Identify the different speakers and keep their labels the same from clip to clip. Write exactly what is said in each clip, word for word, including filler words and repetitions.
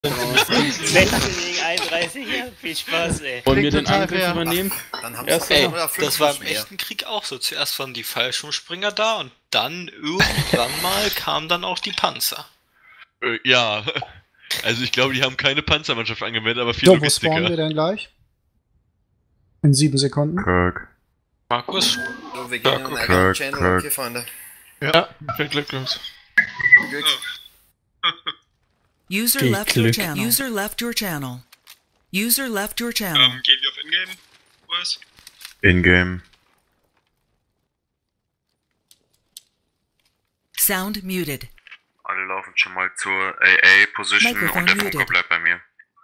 Speaker 1: sechzehn gegen einunddreißig, ja, viel Spaß, ey.
Speaker 2: Wollen wir den Angriff übernehmen?
Speaker 3: Dann haben
Speaker 4: Erst
Speaker 3: sie
Speaker 4: ey,
Speaker 3: oder fünf
Speaker 4: das war im
Speaker 3: nicht mehr.
Speaker 4: echten Krieg auch so. Zuerst waren die Fallschirmspringer da und dann irgendwann mal kamen dann auch die Panzer.
Speaker 5: Äh, ja, also ich glaube, die haben keine Panzermannschaft angemeldet, aber viel
Speaker 6: So, wo
Speaker 5: Logistiker.
Speaker 6: spawnen wir denn gleich? In sieben Sekunden.
Speaker 7: Kirk.
Speaker 4: Markus?
Speaker 3: So, wir gehen in
Speaker 4: Kirk,
Speaker 3: einen
Speaker 7: Kirk,
Speaker 3: Channel,
Speaker 7: Kirk.
Speaker 3: okay, Freunde.
Speaker 5: Ja, viel Glück, Jungs.
Speaker 3: Glück.
Speaker 8: User
Speaker 2: Viel
Speaker 8: left your
Speaker 2: Glück.
Speaker 8: channel. User left your channel. User left your channel.
Speaker 9: Ähm, gehen wir auf Ingame, Boys?
Speaker 7: In-game.
Speaker 8: Sound muted.
Speaker 7: Alle laufen schon mal zur A A-Position
Speaker 8: Microphone
Speaker 7: und der
Speaker 8: muted.
Speaker 7: Funker bleibt bei mir.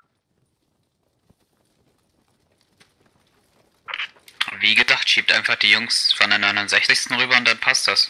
Speaker 10: Wie gedacht, schiebt einfach die Jungs von der neunundsechzigsten rüber und dann passt das.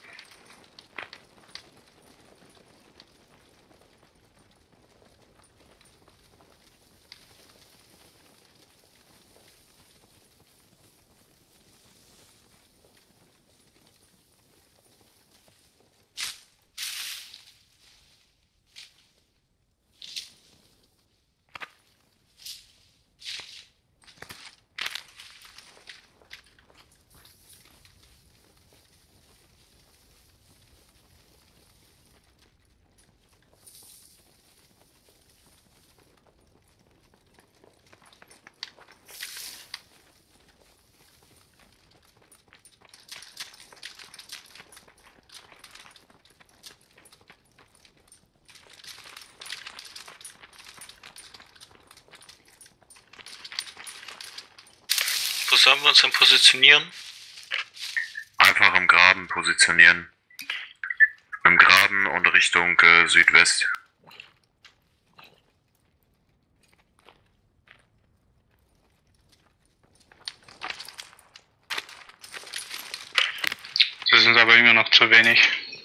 Speaker 4: Wo sollen wir uns denn positionieren?
Speaker 7: Einfach im Graben positionieren. Im Graben und Richtung äh, Südwest.
Speaker 9: Das sind aber immer noch zu wenig.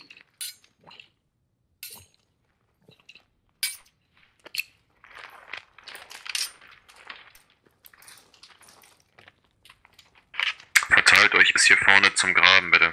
Speaker 7: Verteilt euch bis hier vorne zum Graben, bitte.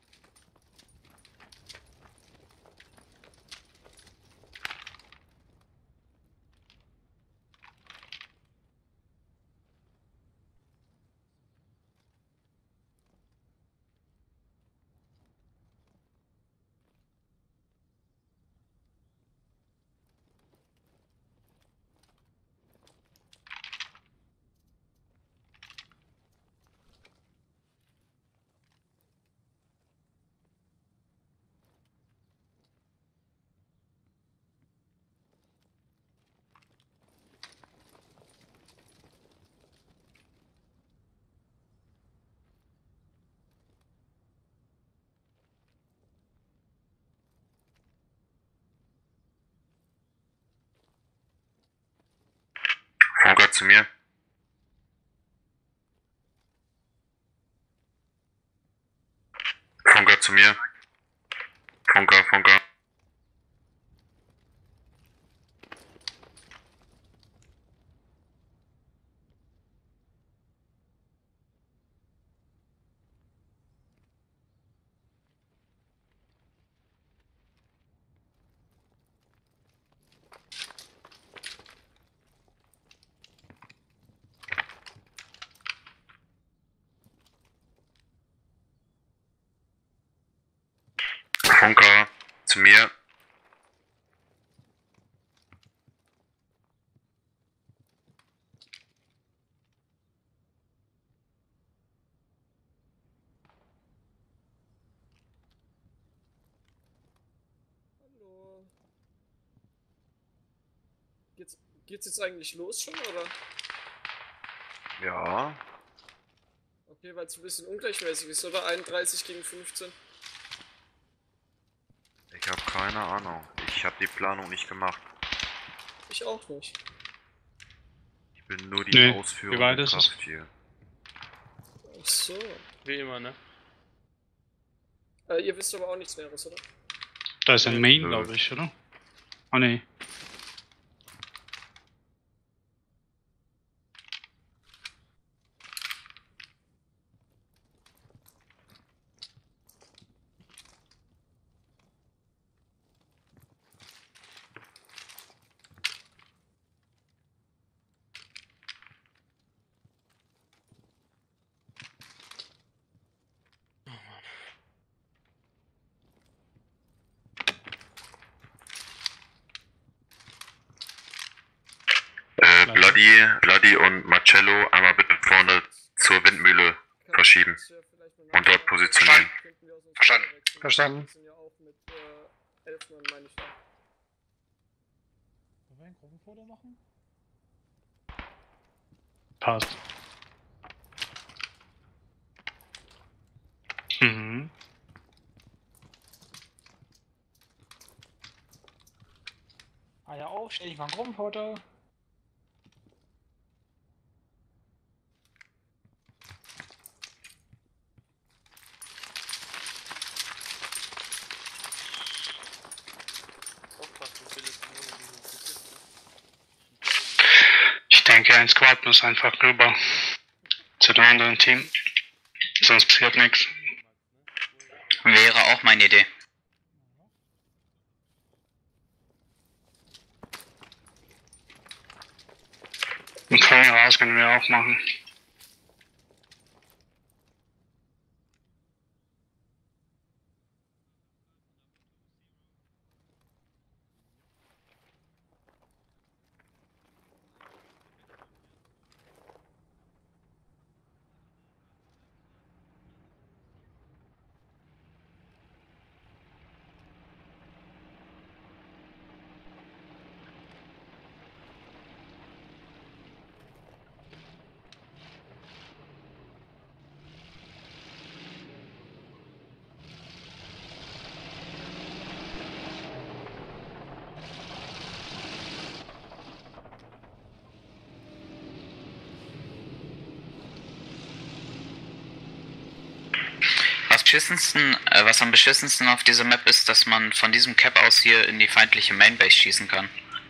Speaker 7: Funker zu mir. Funker zu mir. Funker, Funker. Funker zu mir.
Speaker 11: Hallo. Geht's, geht's jetzt eigentlich los schon, oder?
Speaker 7: Ja.
Speaker 11: Okay, weil es ein bisschen ungleichmäßig ist, oder? einunddreißig gegen fünfzehn.
Speaker 7: Ich habe keine Ahnung. Ich habe die Planung nicht gemacht.
Speaker 11: Ich auch nicht.
Speaker 7: Ich bin nur die
Speaker 9: Nee,
Speaker 7: Ausführung
Speaker 9: wie weit
Speaker 7: der
Speaker 9: ist es?
Speaker 7: Kraft hier.
Speaker 11: Ach so.
Speaker 2: Wie immer, ne?
Speaker 11: Äh, ihr wisst aber auch nichts Näheres, oder?
Speaker 9: Da ist ein Main,
Speaker 7: Nö.
Speaker 9: glaube ich, oder? Oh ne.
Speaker 7: Äh, Bloody, Bloody und Marcello einmal bitte vorne zur Windmühle verschieben und dort positionieren.
Speaker 11: Verstanden.
Speaker 6: Verstanden.
Speaker 11: sind ja auch mit äh, elf Mann, meine ich. Da.
Speaker 6: Wollen wir ein Gruppenfoto machen?
Speaker 9: Passt. Mhm.
Speaker 6: Ah ja, auf, stell dich mal ein Gruppenfoto.
Speaker 9: Ich denke, ein Squad muss einfach rüber zu dem anderen Team. Sonst passiert nichts.
Speaker 10: Wäre auch meine Idee.
Speaker 9: Und von mir aus können wir auch machen.
Speaker 10: Was beschissensten, äh, was am beschissensten auf dieser Map ist, dass man von diesem Cap aus hier in die feindliche Mainbase schießen kann.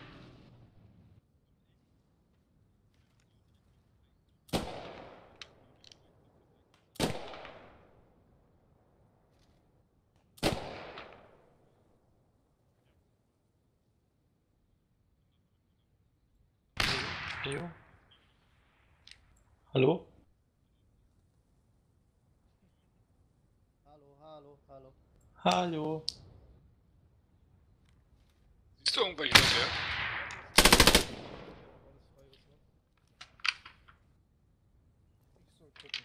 Speaker 2: Leo? Hallo?
Speaker 6: Hallo, hallo, hallo.
Speaker 2: Hallo?
Speaker 3: Siehst du irgendwelche Leute?
Speaker 6: Ich soll gucken.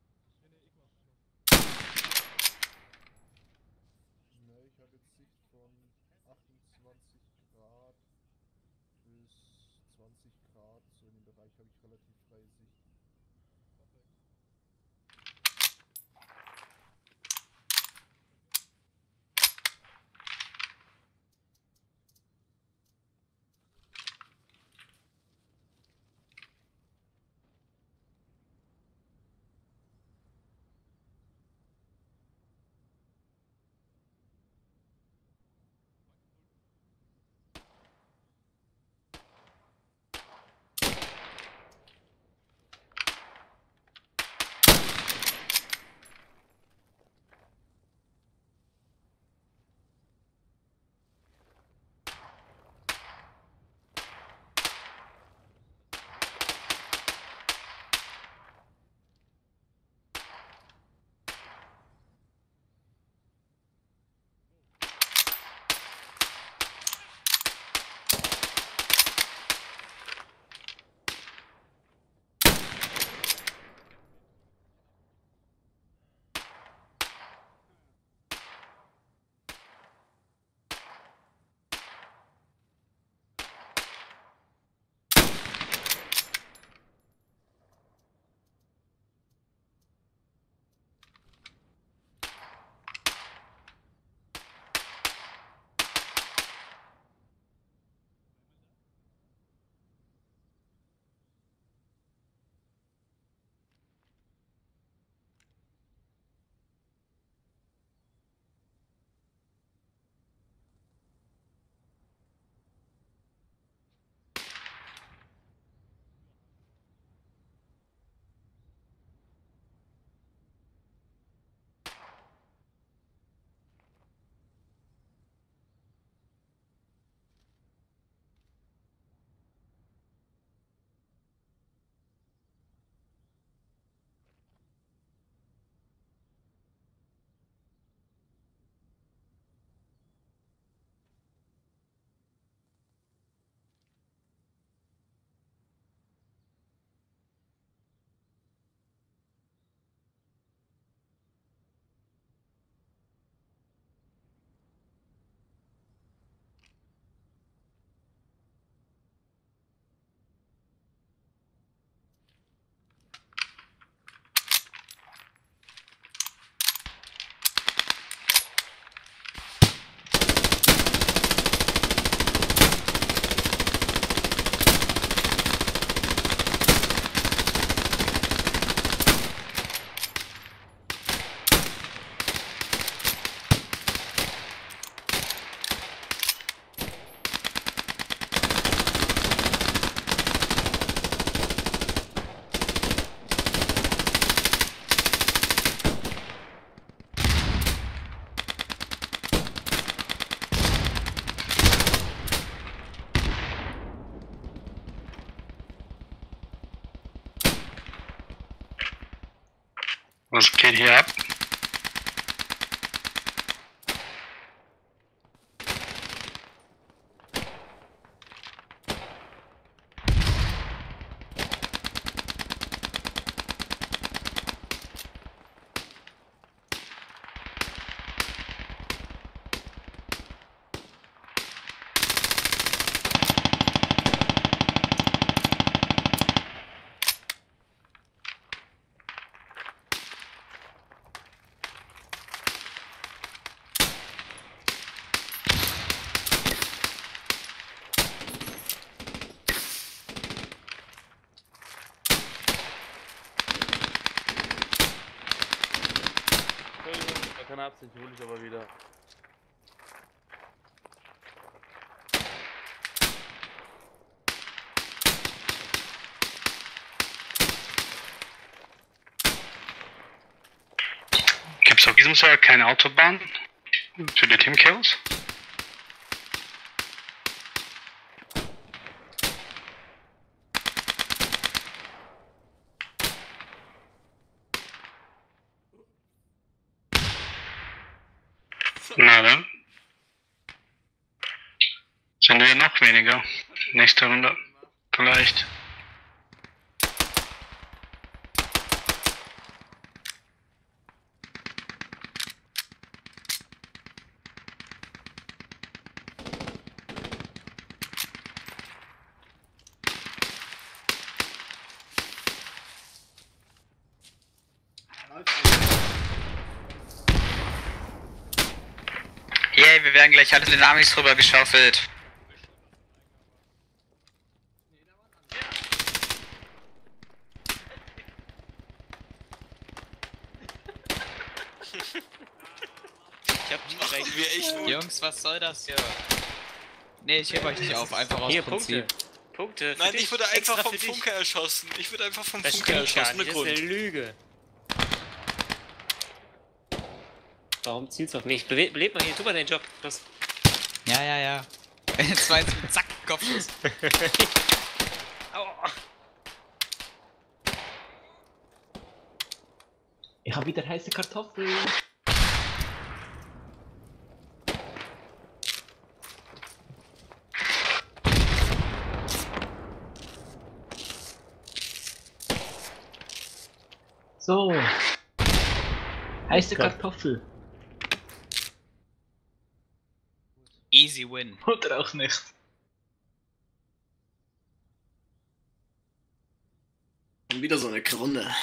Speaker 6: Ne, ich habe jetzt Sicht von achtundzwanzig Grad bis zwanzig Grad. So in dem Bereich habe ich relativ freie Sicht.
Speaker 9: Geht hier ab.
Speaker 2: Entschuldigung, war keine Absicht, hole ich aber wieder.
Speaker 9: Gibt's auf diesem Server keine Autobahn für die Teamkills? Na dann. Sind wir noch weniger. Nächste Runde. Vielleicht.
Speaker 10: Yay, wir werden gleich alle den Amis rüber geschaufelt.
Speaker 1: Ich hab nie recht.
Speaker 4: Wir echt gut.
Speaker 12: Jungs, was soll das hier? Nee, ich heb euch nicht auf, einfach aus
Speaker 1: Hier,
Speaker 12: Prinzip.
Speaker 1: Punkte. Punkte. für
Speaker 4: Nein,
Speaker 1: dich,
Speaker 4: ich wurde
Speaker 1: extra
Speaker 4: einfach vom
Speaker 1: für dich.
Speaker 4: Funker erschossen. Ich wurde einfach vom
Speaker 1: Das
Speaker 4: Funker
Speaker 1: stimmt gar
Speaker 4: erschossen.
Speaker 1: nicht,
Speaker 4: Mit
Speaker 1: das ist
Speaker 4: Grund.
Speaker 1: eine Lüge. Warum zielst du auf mich? Bele belebt mal hier, tu mal deinen Job. Los.
Speaker 12: Ja, ja, ja. Jetzt war jetzt mit Zack, Kopfschuss.
Speaker 1: Aua.
Speaker 13: Ich hab wieder heiße Kartoffeln. So. Heiße Kartoffel.
Speaker 12: Easy win.
Speaker 13: Oder auch nicht.
Speaker 14: Und wieder so eine Krone.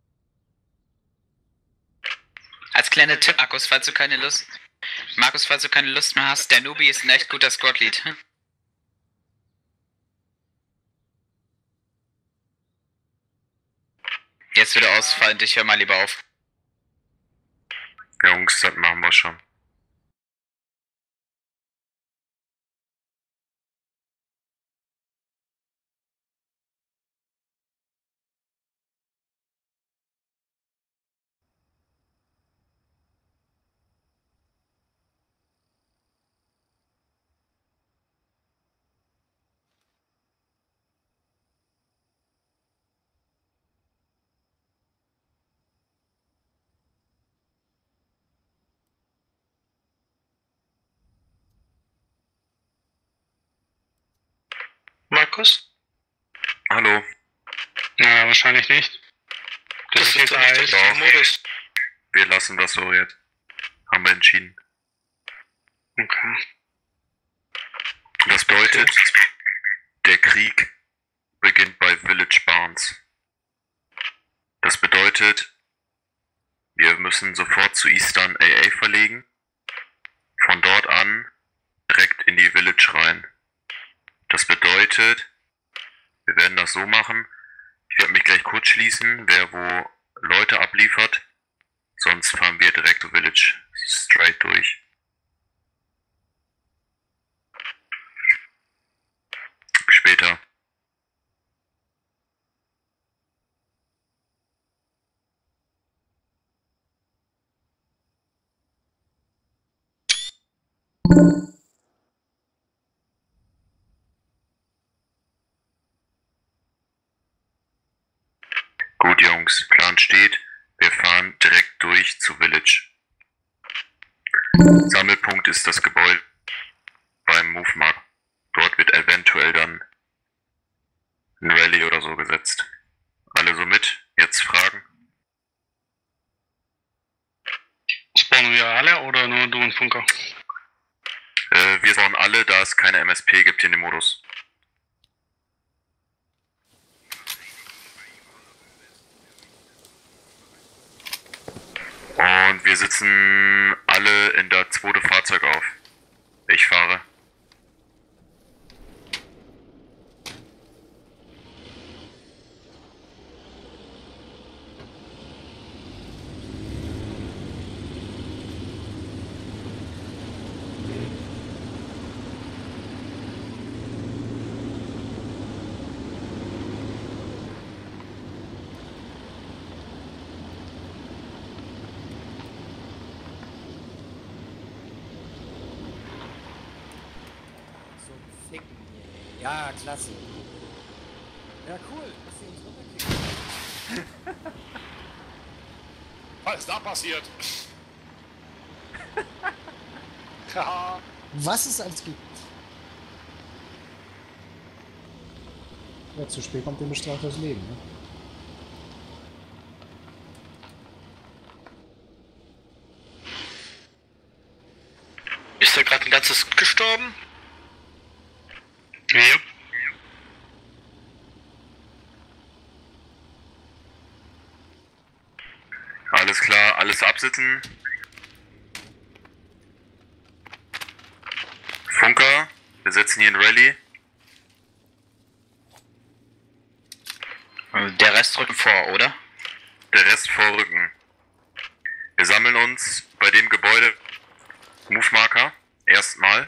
Speaker 10: Als kleiner Tipp, Markus, falls du keine Lust... Markus, falls du keine Lust mehr hast, der Nubi ist ein echt guter Squad-Lead. Jetzt wieder ausfallen, ich hör mal lieber auf.
Speaker 7: Jungs, das machen wir schon.
Speaker 9: Markus?
Speaker 7: Hallo.
Speaker 9: Na, wahrscheinlich nicht. Das, ist jetzt alles.
Speaker 7: Doch. Wir lassen das so jetzt. Haben wir entschieden.
Speaker 9: Okay.
Speaker 7: Das bedeutet, der Krieg beginnt bei Village Barnes. Das bedeutet, wir müssen sofort zu Eastern A A verlegen. Von dort an direkt in die Village rein. Das bedeutet, wir werden das so machen. Ich werde mich gleich kurz schließen, wer wo Leute abliefert. Sonst fahren wir direkt zu Village straight durch. Später. Gut, Jungs, Plan steht. Wir fahren direkt durch zu Village. Sammelpunkt ist das Gebäude beim Move Mark. Dort wird eventuell dann ein Rally oder so gesetzt. Alle so mit? Jetzt Fragen?
Speaker 9: Spawnen wir alle oder nur du und Funker?
Speaker 7: Äh, wir spawnen alle, da es keine M S P gibt in dem Modus. Und wir sitzen alle in das zweite Fahrzeug auf. Ich fahre.
Speaker 15: Ja, klasse. Ja, cool, dass sie uns runterkriegen.
Speaker 3: Was ist da passiert?
Speaker 15: Was es alles gibt. Ja, zu spät kommt dem bestraft das Leben, ne?
Speaker 4: Ist da gerade ein ganzes gestorben?
Speaker 9: Ja.
Speaker 7: Alles klar, alles absitzen. Funker, wir setzen hier ein Rally.
Speaker 10: Der Rest rücken vor, oder?
Speaker 7: Der Rest vorrücken. Wir sammeln uns bei dem Gebäude Move Marker erstmal.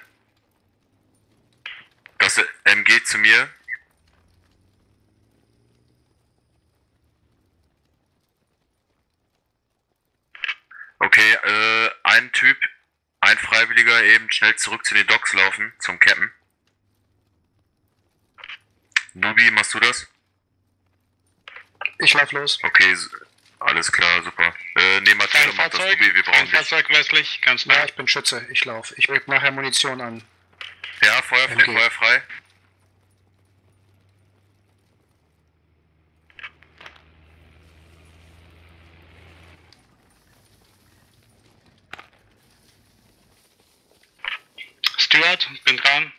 Speaker 7: Das M G zu mir. Okay, äh, ein Typ, ein Freiwilliger eben schnell zurück zu den Docks laufen, zum Cappen. Nubi, machst du das?
Speaker 9: Ich lauf los.
Speaker 7: Okay, alles klar, super. Äh, nee, Matteo macht das, Nubi, wir brauchen
Speaker 9: Ein
Speaker 7: dich.
Speaker 9: Fahrzeug westlich, ganz nah. Ja, ich bin Schütze, ich lauf. Ich rück nachher Munition an.
Speaker 7: Ja, Feuer frei, Feuer frei.
Speaker 9: Stuart, bin dran.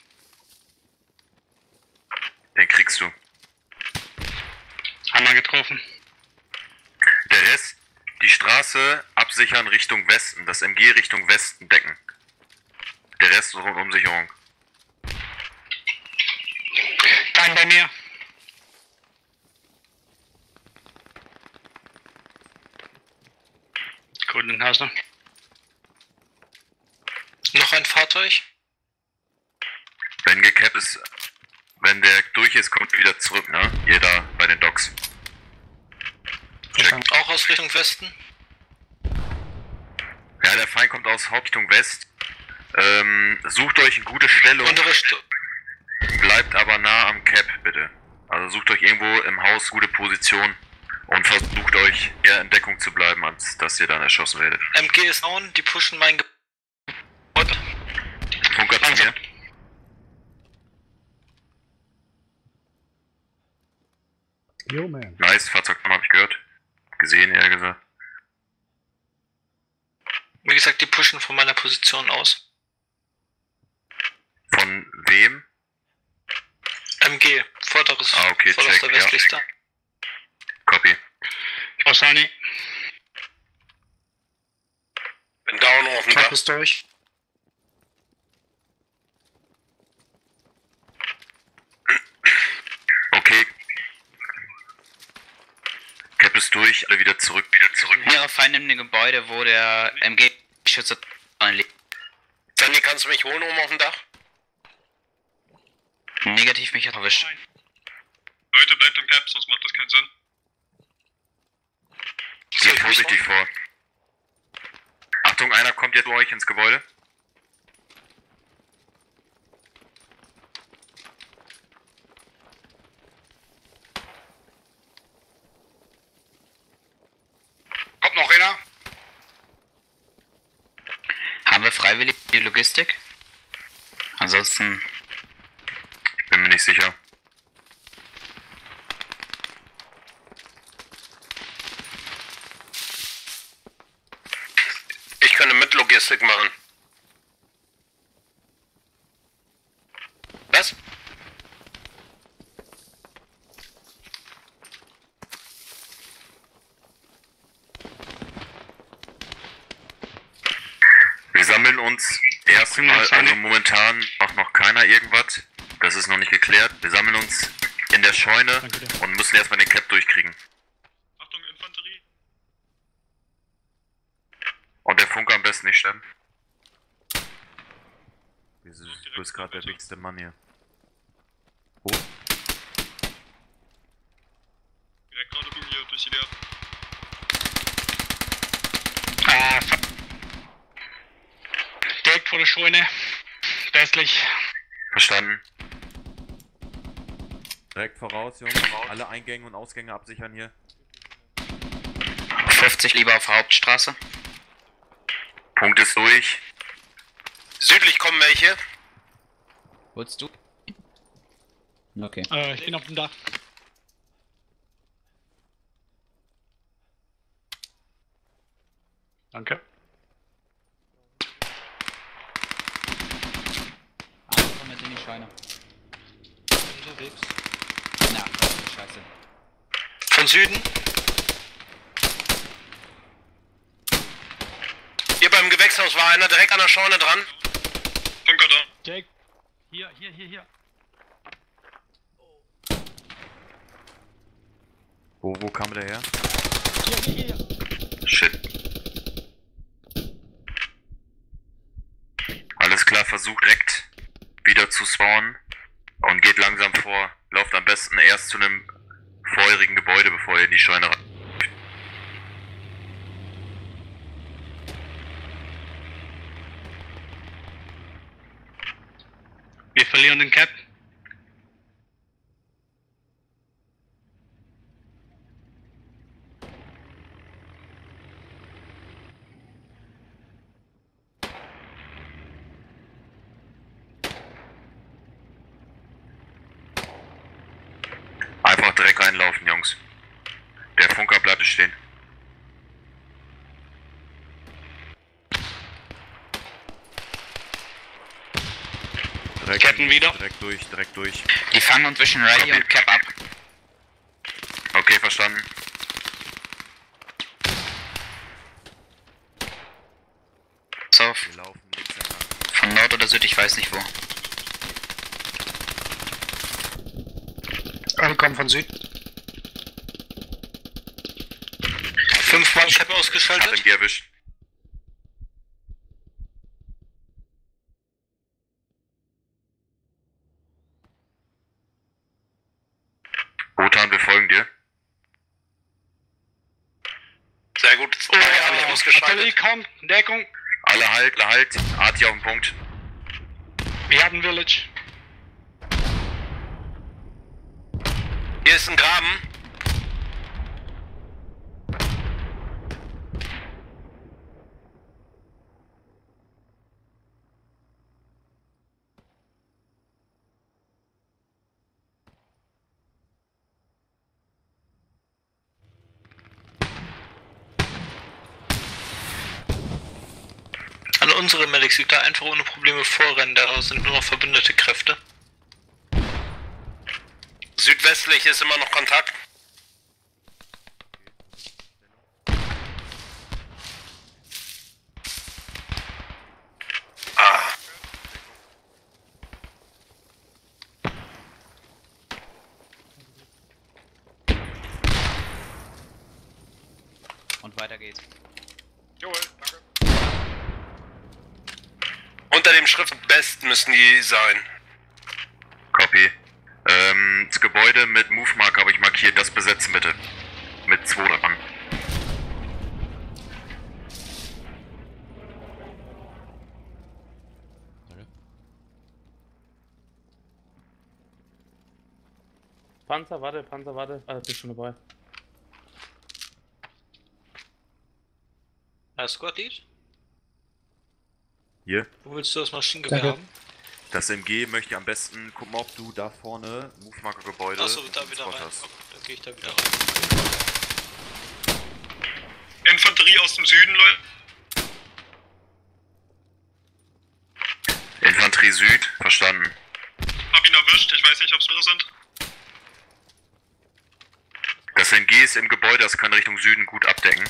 Speaker 7: Den kriegst du.
Speaker 9: Einmal getroffen.
Speaker 7: Der Rest, die Straße absichern Richtung Westen, das M G Richtung Westen decken. Der Rest Rundumsicherung.
Speaker 9: Kein bei mir. Gut, den hast du.
Speaker 4: Noch ein Fahrzeug?
Speaker 7: Wenn gekappt ist, wenn der durch ist, kommt wieder zurück, ne? Jeder bei den Docks. Check.
Speaker 4: Auch aus Richtung Westen?
Speaker 7: Ja, der Feind kommt aus Hauptrichtung West. Ähm, sucht euch eine gute Stellung. Bleibt aber nah am Cap, bitte. Also sucht euch irgendwo im Haus gute Position und versucht euch eher in Deckung zu bleiben, als dass ihr dann erschossen werdet.
Speaker 4: M G ist down, die pushen mein Gebäude.
Speaker 7: Funker zu mir.
Speaker 15: Yo, man.
Speaker 7: Nice, Fahrzeugnummer habe ich gehört. Gesehen, eher gesagt.
Speaker 4: Wie gesagt, die pushen von meiner Position aus.
Speaker 7: Von wem?
Speaker 4: M G, vorderes,
Speaker 7: ah, okay,
Speaker 4: vorderster
Speaker 7: check,
Speaker 4: westlichster.
Speaker 7: Ja. Copy.
Speaker 9: Osani.
Speaker 3: Bin down auf dem
Speaker 9: Cap
Speaker 3: Dach.
Speaker 9: ist durch.
Speaker 7: Okay. Cap ist durch, alle wieder zurück, wieder zurück.
Speaker 10: Wäre Feind in dem Gebäude, wo der M G-Schütze liegt.
Speaker 3: Sandy, kannst du mich holen oben auf dem Dach?
Speaker 10: Negativ mich erwischt.
Speaker 3: Leute, bleibt im Cap, sonst macht das keinen Sinn.
Speaker 7: Geht vorsichtig vor. Achtung, einer kommt jetzt bei euch ins Gebäude.
Speaker 3: Hopp.
Speaker 10: freiwillig die Logistik? Ansonsten...
Speaker 7: Ich bin mir nicht sicher.
Speaker 3: Ich könnte mit Logistik machen. Was?
Speaker 7: Wir sammeln uns erstmal, also momentan macht noch keiner irgendwas. Das ist noch nicht geklärt. Wir sammeln uns in der Scheune und müssen erstmal den Cap durchkriegen.
Speaker 3: Achtung, Infanterie.
Speaker 7: Und der Funker am besten nicht sterben. Du bist gerade der wichtigste Mann hier. Wo?
Speaker 3: Direkt gerade hier durch die Leere.
Speaker 9: Ah, fuck. Direkt vor der Scheune. Westlich.
Speaker 7: Verstanden.
Speaker 16: Direkt voraus, Jungs. Alle Eingänge und Ausgänge absichern hier.
Speaker 10: fünfzig lieber auf Hauptstraße.
Speaker 7: Punkt ist durch.
Speaker 3: Südlich kommen welche.
Speaker 12: Holst du? Okay.
Speaker 9: Äh, ich bin auf dem Dach. Danke.
Speaker 12: Andere kommen jetzt in die Scheune.
Speaker 4: Unterwegs.
Speaker 12: Na, scheiße.
Speaker 3: Von Süden. Hier beim Gewächshaus war einer direkt an der Scheune dran. Funker da.
Speaker 9: Jake. Hier, hier, hier, hier.
Speaker 16: Wo, wo kam der her?
Speaker 9: Hier, hier, hier.
Speaker 7: Shit. Alles klar, versucht direkt wieder zu spawnen und geht langsam vor. Lauft am besten erst zu einem vorherigen Gebäude, bevor ihr in die Scheune rein.
Speaker 9: Wir verlieren den Cap.
Speaker 7: Einfach direkt reinlaufen, Jungs. Der Funker bleibt stehen.
Speaker 16: Direkt,
Speaker 9: Ketten wieder.
Speaker 16: Direkt durch, direkt durch.
Speaker 10: Die fangen uns zwischen Radio und Cap ab.
Speaker 7: Okay, verstanden.
Speaker 10: So.
Speaker 16: Wir laufen links entlang.
Speaker 10: Von Nord oder Süd, ich weiß nicht wo.
Speaker 9: Ankommen von Süd.
Speaker 3: Fünfmal Cap
Speaker 7: Hat
Speaker 3: ausgeschaltet.
Speaker 7: ihn erwischt. Wotan, wir folgen dir.
Speaker 3: Sehr gut.
Speaker 9: Oh,
Speaker 3: Zwei
Speaker 9: ja,
Speaker 3: haben
Speaker 9: Artillerie
Speaker 3: ausgeschaltet.
Speaker 9: kommt. Deckung.
Speaker 7: Alle halt, alle halt. Arti auf den Punkt.
Speaker 9: Wir haben Village.
Speaker 3: Hier ist ein Graben.
Speaker 4: Alle unsere Medics liegt da einfach ohne Probleme vorrennen, daraus sind nur noch verbündete Kräfte.
Speaker 3: Südwestlich ist immer noch Kontakt. Ah.
Speaker 12: Und weiter geht's.
Speaker 3: Joel, danke. Unter dem Schrift Best müssen die sein.
Speaker 7: Copy. Ähm, das Gebäude mit Move Mark habe ich markiert, das besetzen bitte. Mit zwei dran.
Speaker 2: Panzer, warte, Panzer, warte. Ah, bist schon dabei.
Speaker 4: Herr Squad Lead?
Speaker 16: Hier.
Speaker 4: Wo willst du das Maschinengewehr
Speaker 15: Danke.
Speaker 4: haben?
Speaker 16: Das M G möchte ich am besten, guck mal, ob du da vorne, Move-Marker Gebäude,
Speaker 4: Achso, da
Speaker 16: einen
Speaker 4: wieder
Speaker 16: Spot
Speaker 4: rein.
Speaker 16: hast.
Speaker 4: Okay, dann gehe ich da wieder rein.
Speaker 3: Infanterie aus dem Süden, Leute.
Speaker 7: Infanterie Süd, verstanden.
Speaker 3: Hab ihn erwischt, ich weiß nicht, ob es wir sind.
Speaker 7: Das M G ist im Gebäude, das kann Richtung Süden gut abdecken.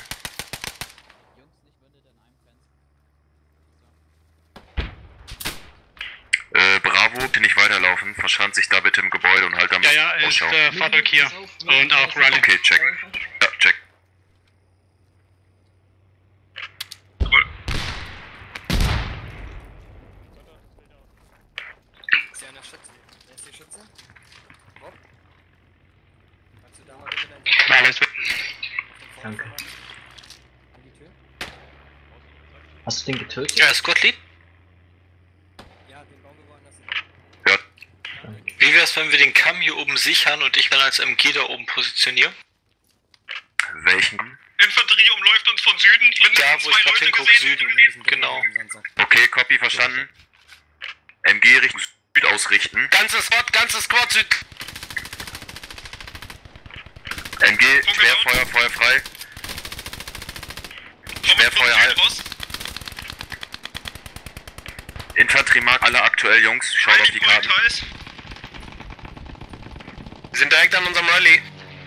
Speaker 7: Äh, Bravo, bitte nicht weiterlaufen. Verschanzt sich da bitte im Gebäude und halt am
Speaker 9: Ja, ja, ist
Speaker 7: Ausschau.
Speaker 9: äh, Fahrzeug hier. Und auch Rally.
Speaker 7: Okay, check. Ja, check.
Speaker 11: Ist ja einer Schütze. Wer ist die Schütze? Rob? Kannst du da mal bitte dein
Speaker 9: Alles gut.
Speaker 13: Danke.
Speaker 11: an die Tür?
Speaker 13: Hast du den getötet?
Speaker 4: Ja, ist Gottlieb.
Speaker 11: Ja, den bauen wir woanders hin.
Speaker 7: Ja.
Speaker 4: Wie wär's, wenn wir den Kamm hier oben sichern und ich dann als M G da oben positioniere?
Speaker 7: Welchen?
Speaker 3: Infanterie umläuft uns von Süden. Mindestens
Speaker 4: Da, wo ich
Speaker 3: zwei
Speaker 4: gerade
Speaker 3: Leute
Speaker 4: hingucke,
Speaker 3: gesehen.
Speaker 4: Süden. Genau.
Speaker 7: Okay, Copy, verstanden. M G Richtung Süd ausrichten.
Speaker 3: Ganzes Squad, ganzes Squad Süd.
Speaker 7: M G, Querfeuer, Feuer frei. Querfeuer halb. Infanterie mag alle aktuell, Jungs. Schaut auf die Karten.
Speaker 3: Wir sind direkt an unserem Rallye.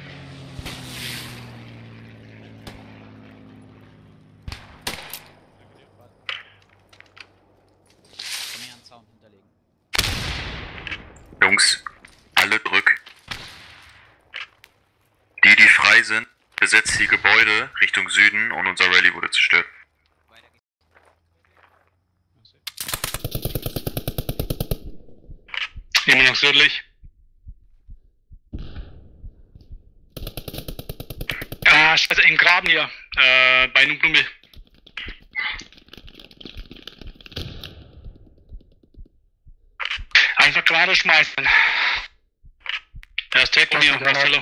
Speaker 12: Komm hier an den Zaun hinterlegen.
Speaker 7: Jungs, alle zurück. Die, die frei sind, besetzt die Gebäude Richtung Süden und unser Rallye wurde zerstört.
Speaker 9: Immer noch südlich. Ah, scheiße, im Graben hier. Äh, bei Numblummel. Einfach gerade schmeißen. Er ist direkt von mir, Marcelo.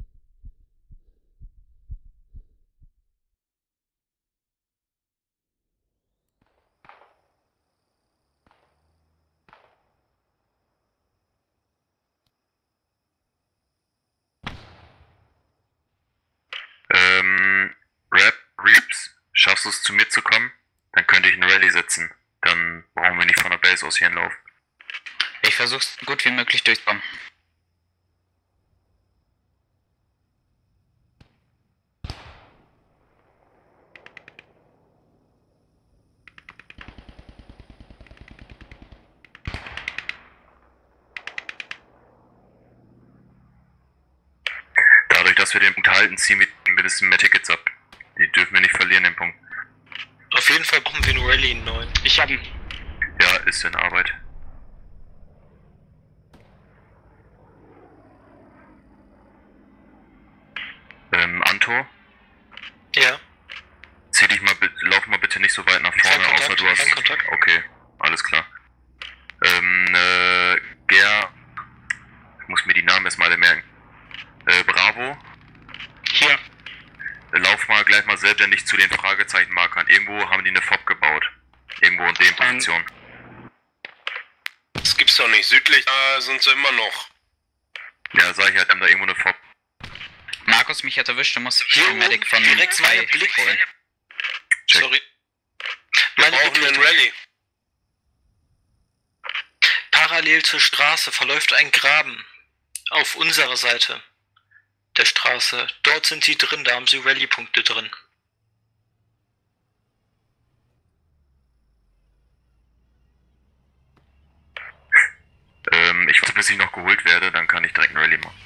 Speaker 7: Ähm, Rap, Reeps, schaffst du es zu mir zu kommen? Dann könnte ich ein Rallye setzen. Dann brauchen wir nicht von der Base aus hier hinlaufen.
Speaker 10: Ich versuch's so gut wie möglich durchzukommen.
Speaker 7: Dadurch, dass wir den Punkt halten, ziehen wir ein bisschen mehr Tickets ab. Die dürfen wir nicht verlieren, den Punkt.
Speaker 4: Auf jeden Fall brauchen wir einen Rallye in neun.
Speaker 9: Ich hab ihn.
Speaker 7: Ja, ist in Arbeit. Ähm, Anto?
Speaker 4: Ja.
Speaker 7: Zieh dich mal, bi- lauf mal bitte nicht so weit nach vorne,
Speaker 4: Kein
Speaker 7: außer
Speaker 4: Kontakt,
Speaker 7: du hast...
Speaker 4: kein Kontakt.
Speaker 7: Okay, alles klar. Ähm, äh, Ger... Ich muss mir die Namen erstmal alle merken. Äh, Bravo?
Speaker 9: Hier.
Speaker 7: Äh, Lauf mal gleich mal selbstständig zu den Fragezeichenmarkern. Irgendwo haben die eine F O B gebaut. Irgendwo in den Positionen.
Speaker 3: Das gibt's doch nicht. Südlich äh, sind sie immer noch.
Speaker 7: Ja, sag ich halt, haben da irgendwo eine F O B.
Speaker 10: Markus, mich hat erwischt, du musst
Speaker 4: Hier
Speaker 10: den Medic
Speaker 4: oben
Speaker 10: von
Speaker 4: direkt
Speaker 10: zwei
Speaker 4: meine Blick.
Speaker 10: holen.
Speaker 4: Sorry.
Speaker 3: Wir
Speaker 4: Meine
Speaker 3: brauchen einen
Speaker 4: Blick-
Speaker 3: Rallye.
Speaker 4: Parallel zur Straße verläuft ein Graben. Auf unserer Seite der Straße. Dort sind sie drin, da haben sie Rallye-Punkte drin.
Speaker 7: Ähm, ich warte, bis ich noch geholt werde, dann kann ich direkt ein Rallye machen.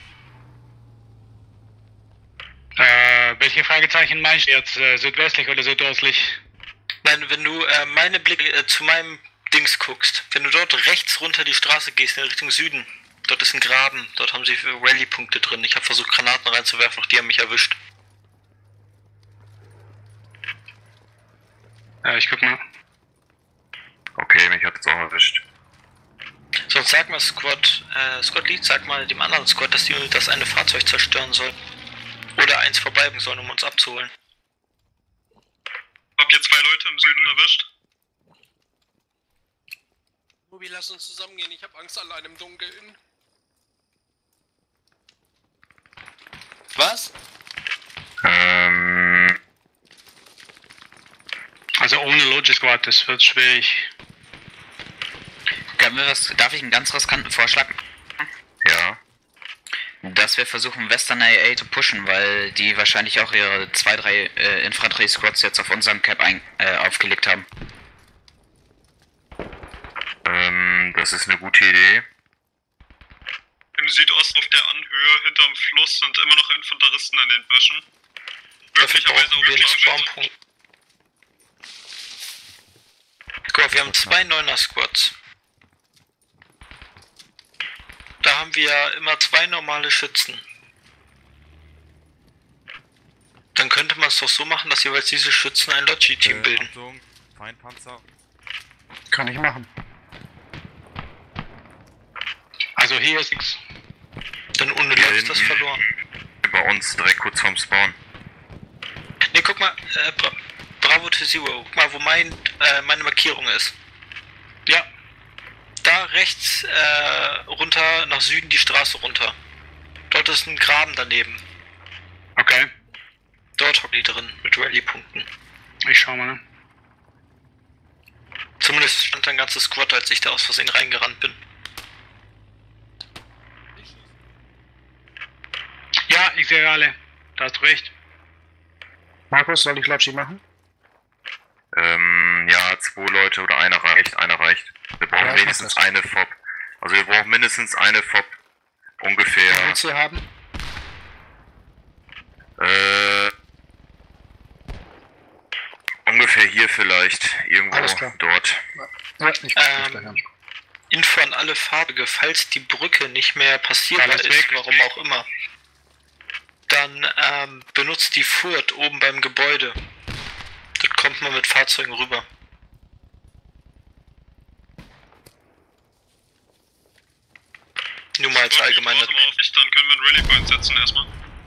Speaker 9: Äh, welche Fragezeichen meinst du jetzt? Äh, südwestlich oder südöstlich?
Speaker 4: Nein, wenn du äh, meine Blick äh, zu meinem Dings guckst, wenn du dort rechts runter die Straße gehst in Richtung Süden, dort ist ein Graben, dort haben sie Rallye-Punkte drin. Ich habe versucht Granaten reinzuwerfen, doch die haben mich erwischt.
Speaker 9: Äh, ich guck mal.
Speaker 7: Okay, mich hat jetzt auch erwischt.
Speaker 4: Sonst sag mal Squad, äh, Squad Lead, sag mal dem anderen Squad, dass die das eine Fahrzeug zerstören sollen. Oder eins vorbeibringen sollen, um uns abzuholen.
Speaker 3: Habt ihr zwei Leute im Süden erwischt? Tobi, lass uns zusammengehen. Ich habe Angst allein im Dunkeln. Was?
Speaker 7: Ähm.
Speaker 9: Also ohne Logic Squad, das wird schwierig.
Speaker 10: Können wir was, darf ich einen ganz riskanten Vorschlag machen?
Speaker 7: Ja.
Speaker 10: Dass wir versuchen, Western A A zu pushen, weil die wahrscheinlich auch ihre zwei, drei äh, Infanterie-Squads jetzt auf unserem Cap ein, äh, aufgelegt haben.
Speaker 7: Ähm, das ist eine gute Idee.
Speaker 17: Im Südosten auf der Anhöhe hinterm Fluss sind immer noch Infanteristen in den Büschen. Möglicherweise auch Scharfschützen.
Speaker 4: Guck mal, wir haben zwei Neuner-Squads. Da haben wir ja immer zwei normale Schützen. Dann könnte man es doch so machen, dass jeweils diese Schützen ein Logi-Team
Speaker 16: Äh,
Speaker 4: bilden.
Speaker 16: Achtung, Feindpanzer.
Speaker 9: Kann ich machen. Also hier ist nichts.
Speaker 4: Dann ohne Logi ist das verloren.
Speaker 7: Bei uns, direkt kurz vorm Spawn.
Speaker 4: Ne, guck mal, äh, Bra Bravo to Zero. Guck mal, wo mein, äh, meine Markierung ist.
Speaker 9: Ja.
Speaker 4: Da rechts äh, runter, nach Süden die Straße runter. Dort ist ein Graben daneben.
Speaker 9: Okay.
Speaker 4: Dort hocken die drin, mit Rally-Punkten.
Speaker 9: Ich schau mal, ne?
Speaker 4: Zumindest stand da ein ganzes Squad, als ich da aus Versehen reingerannt bin.
Speaker 9: Ja, ich sehe alle. Da hast du recht. Markus, soll ich Logi machen?
Speaker 7: Ähm, ja, zwei Leute oder einer reicht, einer reicht. Wir brauchen
Speaker 9: Ja, ich
Speaker 7: wenigstens
Speaker 9: mach das.
Speaker 7: eine F O B. Also wir brauchen mindestens eine F O B. Ungefähr.
Speaker 9: Was willst du haben?
Speaker 7: Äh, ungefähr hier vielleicht. Irgendwo
Speaker 9: Alles klar.
Speaker 7: dort.
Speaker 9: Ja, ich
Speaker 4: Ähm, Info an alle Fahrzeuge, falls die Brücke nicht mehr passierbar
Speaker 9: Alles
Speaker 4: ist,
Speaker 9: weg.
Speaker 4: warum auch immer, dann ähm, benutzt die Furt oben beim Gebäude. Dort kommt man mit Fahrzeugen rüber. Nur mal als allgemeine.
Speaker 17: Warte mal auf dich, dann können wir einen Rally Point setzen erstmal.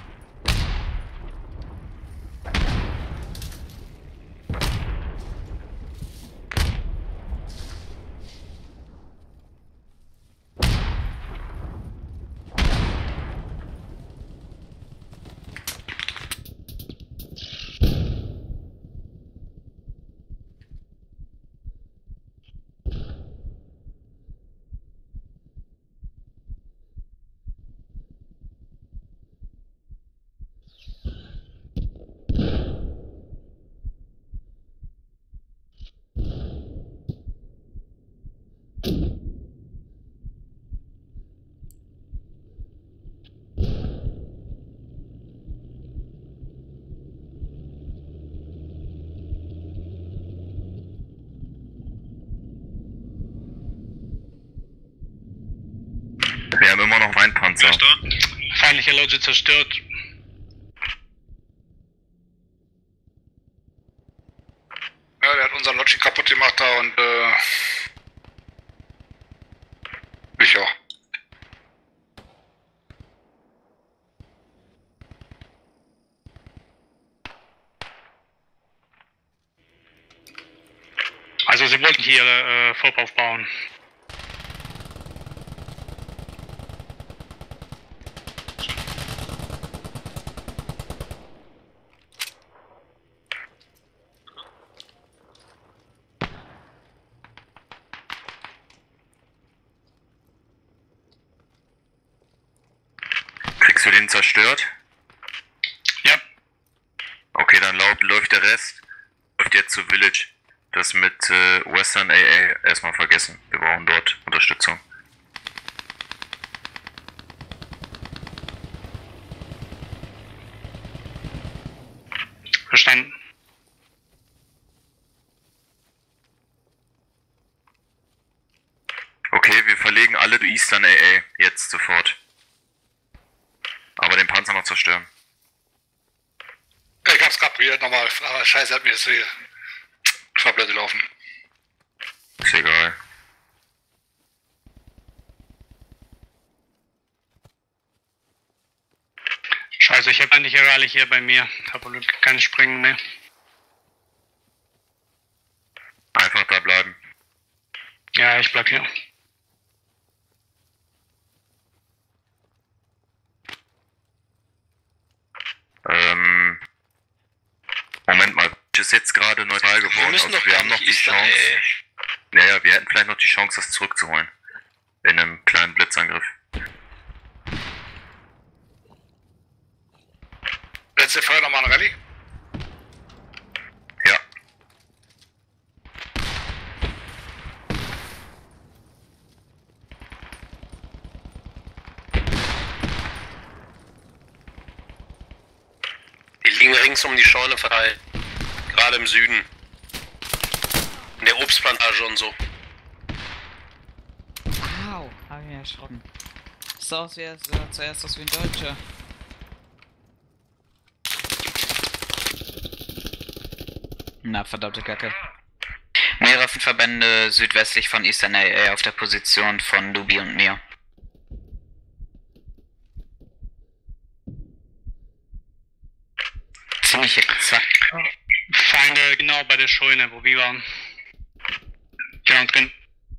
Speaker 7: Wir haben immer noch einen Panzer.
Speaker 9: Feindliche Logi zerstört.
Speaker 18: Ja, der hat unseren Logi kaputt gemacht da und äh. Ich auch.
Speaker 9: Also sie wollten hier äh, F O B aufbauen.
Speaker 7: Kriegst du den zerstört?
Speaker 9: Ja.
Speaker 7: Okay, dann laut, läuft der Rest. Läuft jetzt zu Village. Das mit äh, Western A A erstmal vergessen. Wir brauchen dort Unterstützung.
Speaker 9: Verstanden.
Speaker 7: Okay, wir verlegen alle zu Eastern A A. Jetzt sofort. Aber den Panzer noch zerstören.
Speaker 18: Ich hab's grad probiert nochmal, aber scheiße, hat mir das hier Fahrblöcke gelaufen.
Speaker 7: Ist egal.
Speaker 9: Scheiße, ich habe eigentlich Rally hier bei mir. Habe keine Springen mehr.
Speaker 7: Einfach da bleiben.
Speaker 9: Ja, ich bleib Okay.
Speaker 7: Ähm. Moment mal, ist jetzt gerade neutral geworden.
Speaker 4: Wir müssen
Speaker 7: also
Speaker 4: doch
Speaker 7: wir
Speaker 4: gar
Speaker 7: haben noch
Speaker 4: nicht
Speaker 7: die
Speaker 4: Eastern,
Speaker 7: Chance.
Speaker 4: ey.
Speaker 7: Naja, wir hätten vielleicht noch die Chance, das zurückzuholen. In einem kleinen Blitzangriff.
Speaker 18: Letzte Feuer nochmal ein Rallye.
Speaker 7: Ja.
Speaker 3: Die liegen rings um die Scheune verteilt. Gerade im Süden. In der Obstplantage und so.
Speaker 12: Au, hab ich mich erschrocken. Sah aus wie er sah zuerst aus wie ein Deutscher. Na, verdammte Kacke.
Speaker 10: Mehrere Verbände südwestlich von Eastern A A auf der Position von Lubi und mir. Ziemlich exakt.
Speaker 9: Feinde genau bei der Scheune, wo wir waren. Genau drin.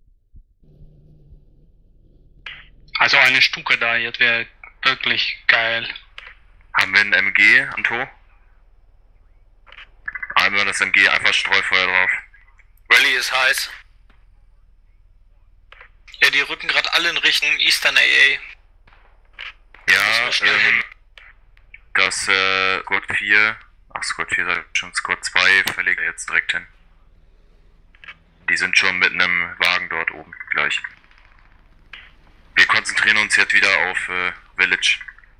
Speaker 9: Also eine Stuka da, jetzt wäre wirklich geil.
Speaker 7: Haben wir ein M G, Anto? Einmal das M G, einfach Streufeuer drauf.
Speaker 3: Rally ist heiß.
Speaker 4: Ja, die rücken gerade alle in Richtung Eastern A A.
Speaker 7: Ja, ähm, das äh, Squad vier, ach Squad vier, sag ich schon, Squad zwei verlegt er jetzt direkt hin. Die sind schon mit einem Wagen dort oben, gleich. Wir konzentrieren uns jetzt wieder auf äh, Village.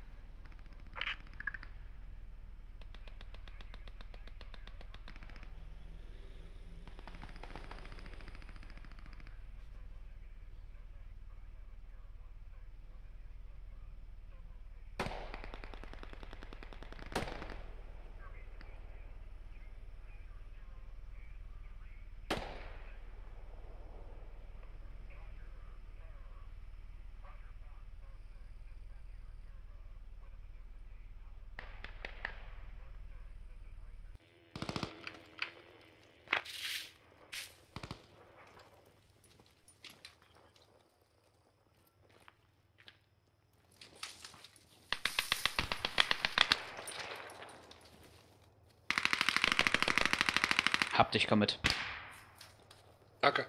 Speaker 12: Hab dich, komm mit.
Speaker 18: Danke.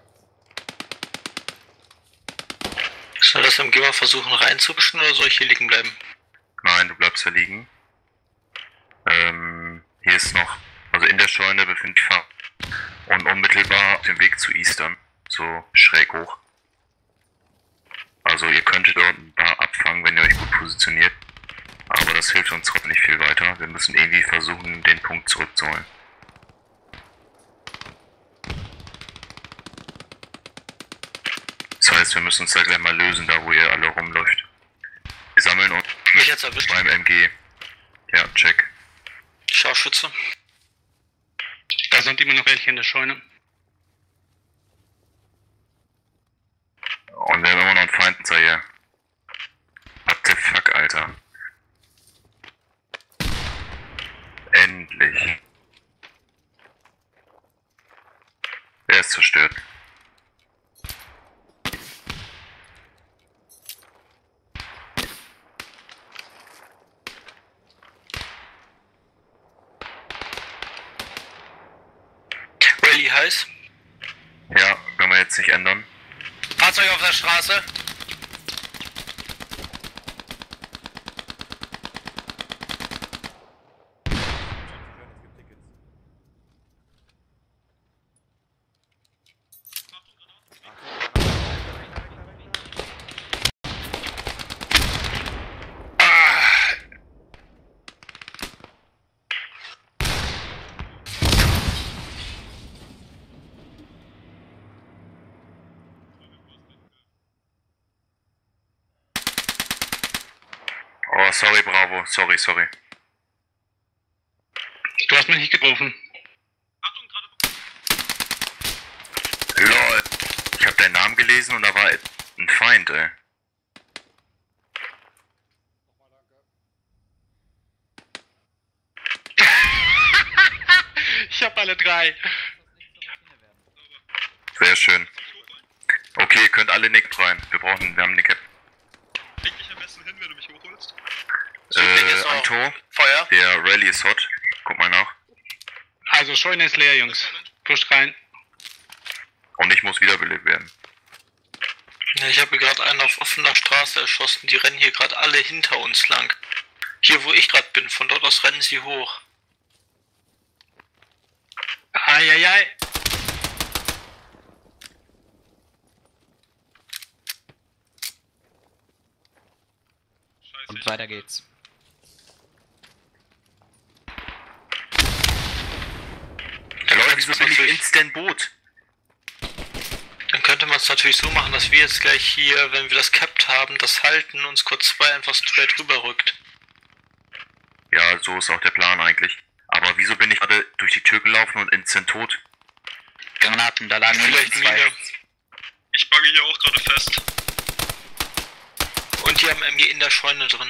Speaker 4: Soll das M G mal versuchen reinzubischen oder soll ich hier liegen bleiben?
Speaker 7: Nein, du bleibst hier liegen. Ähm, hier ist noch, also in der Scheune befindet sich Fahr und unmittelbar auf dem Weg zu Eastern, so schräg hoch. Also ihr könntet dort ein paar abfangen, wenn ihr euch gut positioniert. Aber das hilft uns trotzdem nicht viel weiter. Wir müssen irgendwie versuchen, den Punkt zurückzuholen. Das heißt, wir müssen uns da gleich mal lösen, da wo ihr alle rumläuft. Wir sammeln uns
Speaker 4: Mich jetzt erwischt.
Speaker 7: beim M G. Ja, check.
Speaker 4: Scharfschütze.
Speaker 9: Da sind immer noch welche in der Scheune.
Speaker 7: Und wir haben immer noch einen Feindpanzer hier. What the fuck, Alter. Endlich. Er ist zerstört.
Speaker 4: Rally heiß.
Speaker 7: Ja, können wir jetzt nicht ändern.
Speaker 3: Fahrzeug auf der Straße.
Speaker 7: Oh, sorry, Bravo. Sorry, sorry.
Speaker 9: Du hast mich nicht getroffen.
Speaker 7: Lol. Ich hab deinen Namen gelesen und da war ein Feind, ey.
Speaker 9: Ich hab alle drei.
Speaker 7: Sehr schön. Okay, könnt alle Nick rein. Wir brauchen, wir haben Nick.
Speaker 17: Leg dich am besten hin, wenn du mich hochholst.
Speaker 7: Äh, Anto,
Speaker 18: Feuer.
Speaker 7: der Rally ist hot. Guck mal nach.
Speaker 9: Also Scheune ist leer, Jungs. Pusht rein.
Speaker 7: Und ich muss wiederbelebt werden.
Speaker 4: Ja, ich habe gerade einen auf offener Straße erschossen. Die rennen hier gerade alle hinter uns lang. Hier, wo ich gerade bin. Von dort aus rennen sie hoch.
Speaker 9: Eieiei.
Speaker 12: Und weiter geht's.
Speaker 7: Leute, wieso bin ich instant Boot?
Speaker 4: Dann könnte man es natürlich so machen, dass wir jetzt gleich hier, wenn wir das capped haben, das halten und Squad zwei einfach straight rüberrückt.
Speaker 7: Ja, so ist auch der Plan eigentlich. Aber wieso bin ich gerade durch die Tür gelaufen und instant tot?
Speaker 10: Granaten, da lagen
Speaker 4: vielleicht
Speaker 10: zwei.
Speaker 17: Ich bugge hier auch gerade fest.
Speaker 4: Und die haben M G in der Scheune drin.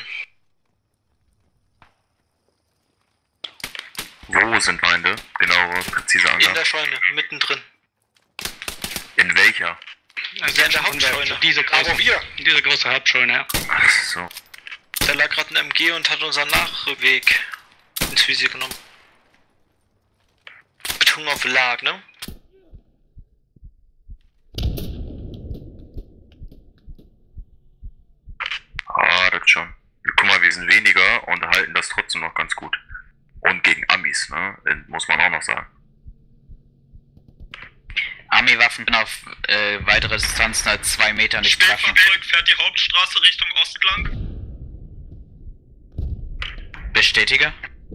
Speaker 7: Wo sind Feinde? Genauere, präzise Angaben.
Speaker 4: In der Scheune, mittendrin.
Speaker 7: In welcher?
Speaker 9: Also
Speaker 4: in der Hauptscheune.
Speaker 9: Diese große,
Speaker 18: Aber wir.
Speaker 9: diese große Hauptscheune, ja.
Speaker 7: Ach so.
Speaker 4: Da lag gerade ein M G und hat unseren Nachweg ins Visier genommen. Betonung auf lag, ne?
Speaker 7: Ah, das schon. Guck mal, wir sind weniger und halten das trotzdem noch ganz gut. Und gegen Amis, ne? Muss man auch noch sagen.
Speaker 10: Army-Waffen auf äh, weitere Distanzen als zwei Meter nicht treffen.
Speaker 17: Schnellfahrzeug fährt die Hauptstraße Richtung Osten lang.
Speaker 10: Bestätige.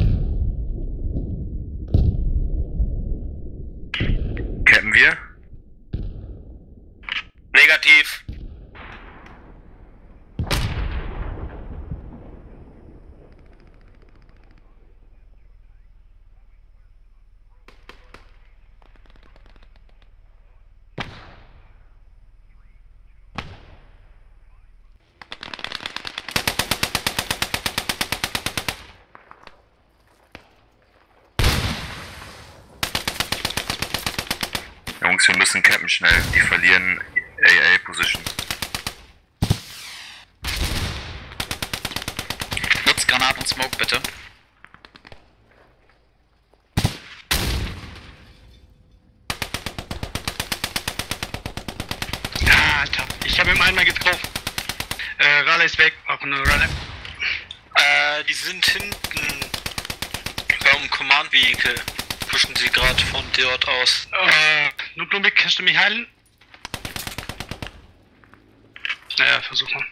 Speaker 7: Cappen wir?
Speaker 3: Negativ.
Speaker 7: Jungs, wir müssen cappen schnell. Die verlieren A A-Position.
Speaker 10: Nutzt Granaten und Smoke, bitte.
Speaker 9: Ah, Alter. Ich habe ihm einmal getroffen. Äh, Ralle ist weg. Auch nur Ralle.
Speaker 4: Äh, die sind hinten beim Command Vehicle. Pushen sie gerade von dort aus.
Speaker 9: Äh, Nuklumik, kannst du mich heilen? Naja, versuch mal.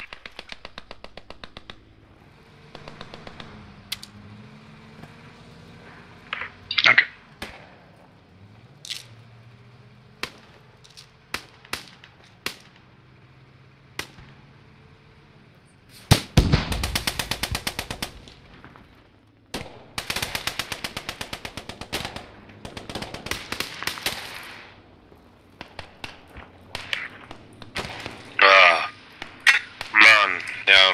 Speaker 9: Danke.
Speaker 3: Ah. Mann, ja.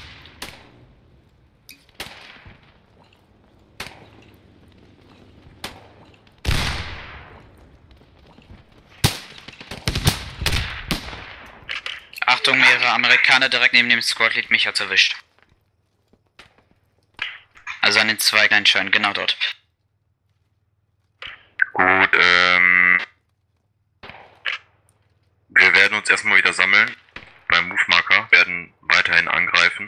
Speaker 10: Achtung, mehrere Amerikaner direkt neben dem Squad-Lead, mich hat's erwischt. Also an den zwei kleinen Scheunen, genau dort.
Speaker 7: Gut, ähm... wir werden uns erstmal wieder sammeln. Beim Move-Marker werden weiterhin angreifen.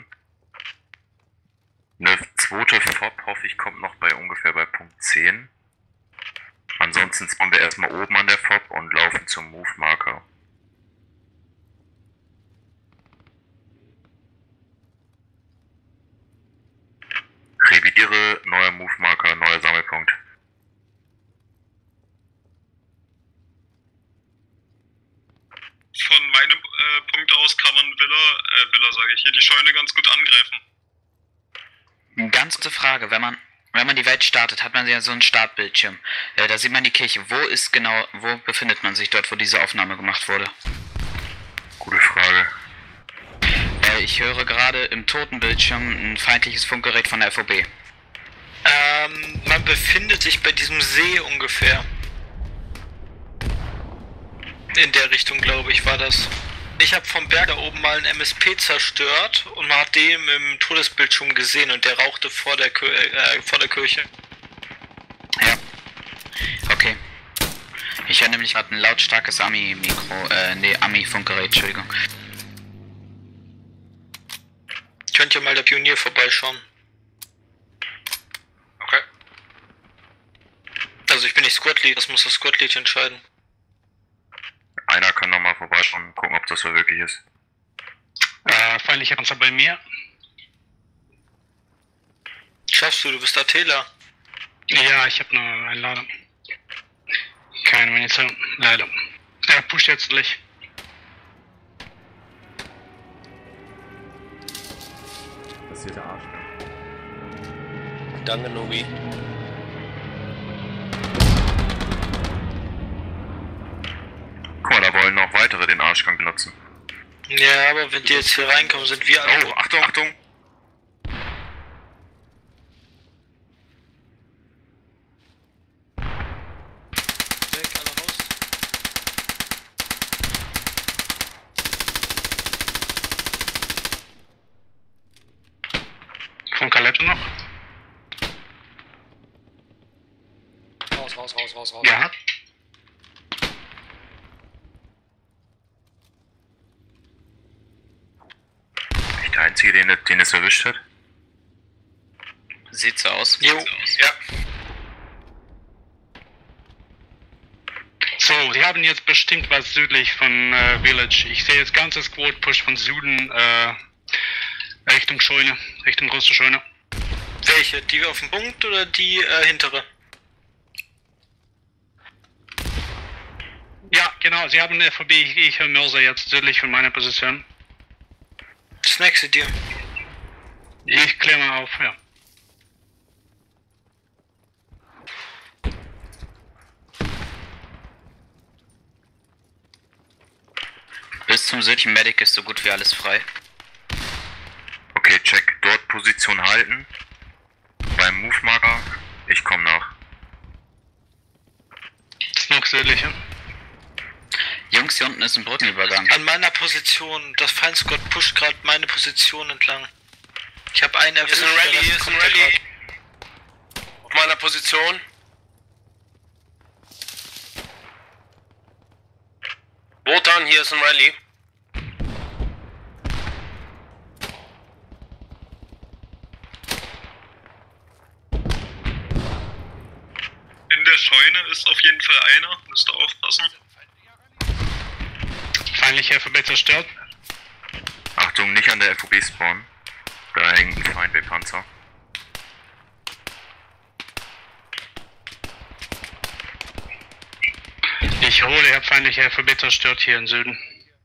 Speaker 7: Eine zweite F O P, hoffe ich, kommt noch bei ungefähr bei Punkt zehn. Ansonsten spawnen wir erstmal oben an der F O P und laufen zum Move-Marker. Revidiere, neuer Move-Marker, neuer Sammelpunkt.
Speaker 17: Von meinem äh, Punkt aus kann man Villa, äh, Villa sage ich hier, die Scheune ganz gut angreifen.
Speaker 10: Ganz gute Frage, wenn man wenn man die Welt startet, hat man ja so einen Startbildschirm. Äh, da sieht man die Kirche. Wo ist genau, wo befindet man sich dort, wo diese Aufnahme gemacht wurde?
Speaker 7: Gute Frage.
Speaker 10: Äh, ich höre gerade im toten Bildschirm ein feindliches Funkgerät von der F O B.
Speaker 4: Ähm, man befindet sich bei diesem See ungefähr. In der Richtung, glaube ich, war das. Ich habe vom Berg da oben mal einen M S P zerstört und man hat den im Todesbildschirm gesehen und der rauchte vor der, Kir äh, vor der Kirche.
Speaker 10: Ja. Okay. Ich höre nämlich gerade ein lautstarkes Ami-Mikro, äh, nee, Ami-Funkgerät, Entschuldigung.
Speaker 4: Könnt ihr mal der Pionier vorbeischauen?
Speaker 18: Okay.
Speaker 4: Also ich bin nicht Squad Lead, das muss das Squad Lead entscheiden.
Speaker 7: Einer kann nochmal vorbeischauen und gucken, ob das so wirklich ist.
Speaker 9: Äh, feindlicher Panzer bei mir.
Speaker 4: Schaffst du, du bist Atela.
Speaker 9: Ja, ich habe nur einen Lader. Keine Munition, leider. Er pusht jetzt gleich.
Speaker 16: Das ist hier der Arsch.
Speaker 3: Danke, Nobi.
Speaker 7: Guck mal, da wollen noch weitere den Arschgang nutzen.
Speaker 4: Ja, aber wenn die jetzt hier reinkommen, sind wir alle.
Speaker 7: Oh, Achtung, Achtung!
Speaker 4: Weg, alle raus.
Speaker 9: Von Kaletto noch?
Speaker 11: Raus, raus, raus, raus, raus.
Speaker 9: Ja.
Speaker 7: Nicht der Einzige, den, den es erwischt hat.
Speaker 10: Sieht so aus.
Speaker 4: Jo,
Speaker 18: ja.
Speaker 9: So, sie haben jetzt bestimmt was südlich von äh, Village. Ich sehe jetzt ganzes Squad Push von Süden äh, Richtung Scheune, Richtung große Scheune.
Speaker 4: Welche? Die auf dem Punkt oder die äh, hintere?
Speaker 9: Ja, genau, sie haben eine F V B, ich, ich höre Mörser jetzt südlich von meiner Position.
Speaker 4: Snacks sie dir.
Speaker 9: Ich kläre mal auf, ja.
Speaker 10: Bis zum südlichen Medic ist so gut wie alles frei.
Speaker 7: Okay, check. Dort Position halten. Beim Move-Marker. Ich komme nach.
Speaker 9: Snook südliche.
Speaker 10: Jungs, hier unten ist ein Brückenübergang.
Speaker 4: An meiner Position, das Feindsquad pusht gerade meine Position entlang. Ich habe einen erwischt.
Speaker 3: Hier ist ein Rally, hier ist ein Rally. Auf meiner Position. Wotan, hier ist ein Rally.
Speaker 17: In der Scheune ist auf jeden Fall einer, müsst ihr aufpassen.
Speaker 9: Feindliche F V B zerstört.
Speaker 7: Achtung, nicht an der F O B spawnen. Da hängt ein Feindwehrpanzer.
Speaker 9: Ich hole, ich habe feindliche F V B zerstört hier im Süden.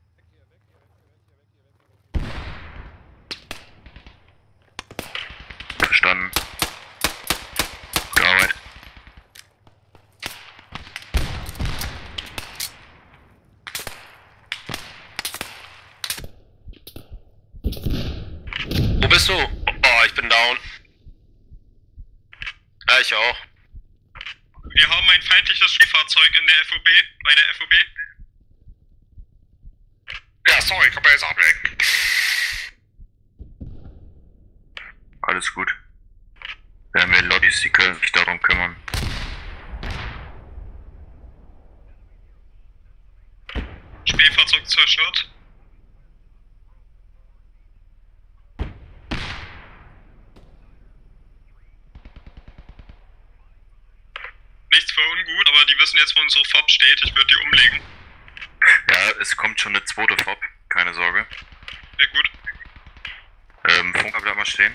Speaker 7: Verstanden. Gute Arbeit.
Speaker 3: Wo bist du? Oh, ich bin down. Ja, ich auch.
Speaker 17: Wir haben ein feindliches Fahrzeug in der F O B, bei der F O B.
Speaker 18: Ja, sorry, komm mal jetzt ablenken.
Speaker 7: Alles gut. Wir haben hier Lobbies, die können sich darum kümmern.
Speaker 17: Spielfahrzeug zerstört. Nichts für ungut, aber die wissen jetzt, wo unsere F O B steht. Ich würde die umlegen.
Speaker 7: Ja, es kommt schon eine zweite F O B, keine Sorge.
Speaker 17: Sehr gut.
Speaker 7: Ähm, Funker bleibt mal stehen.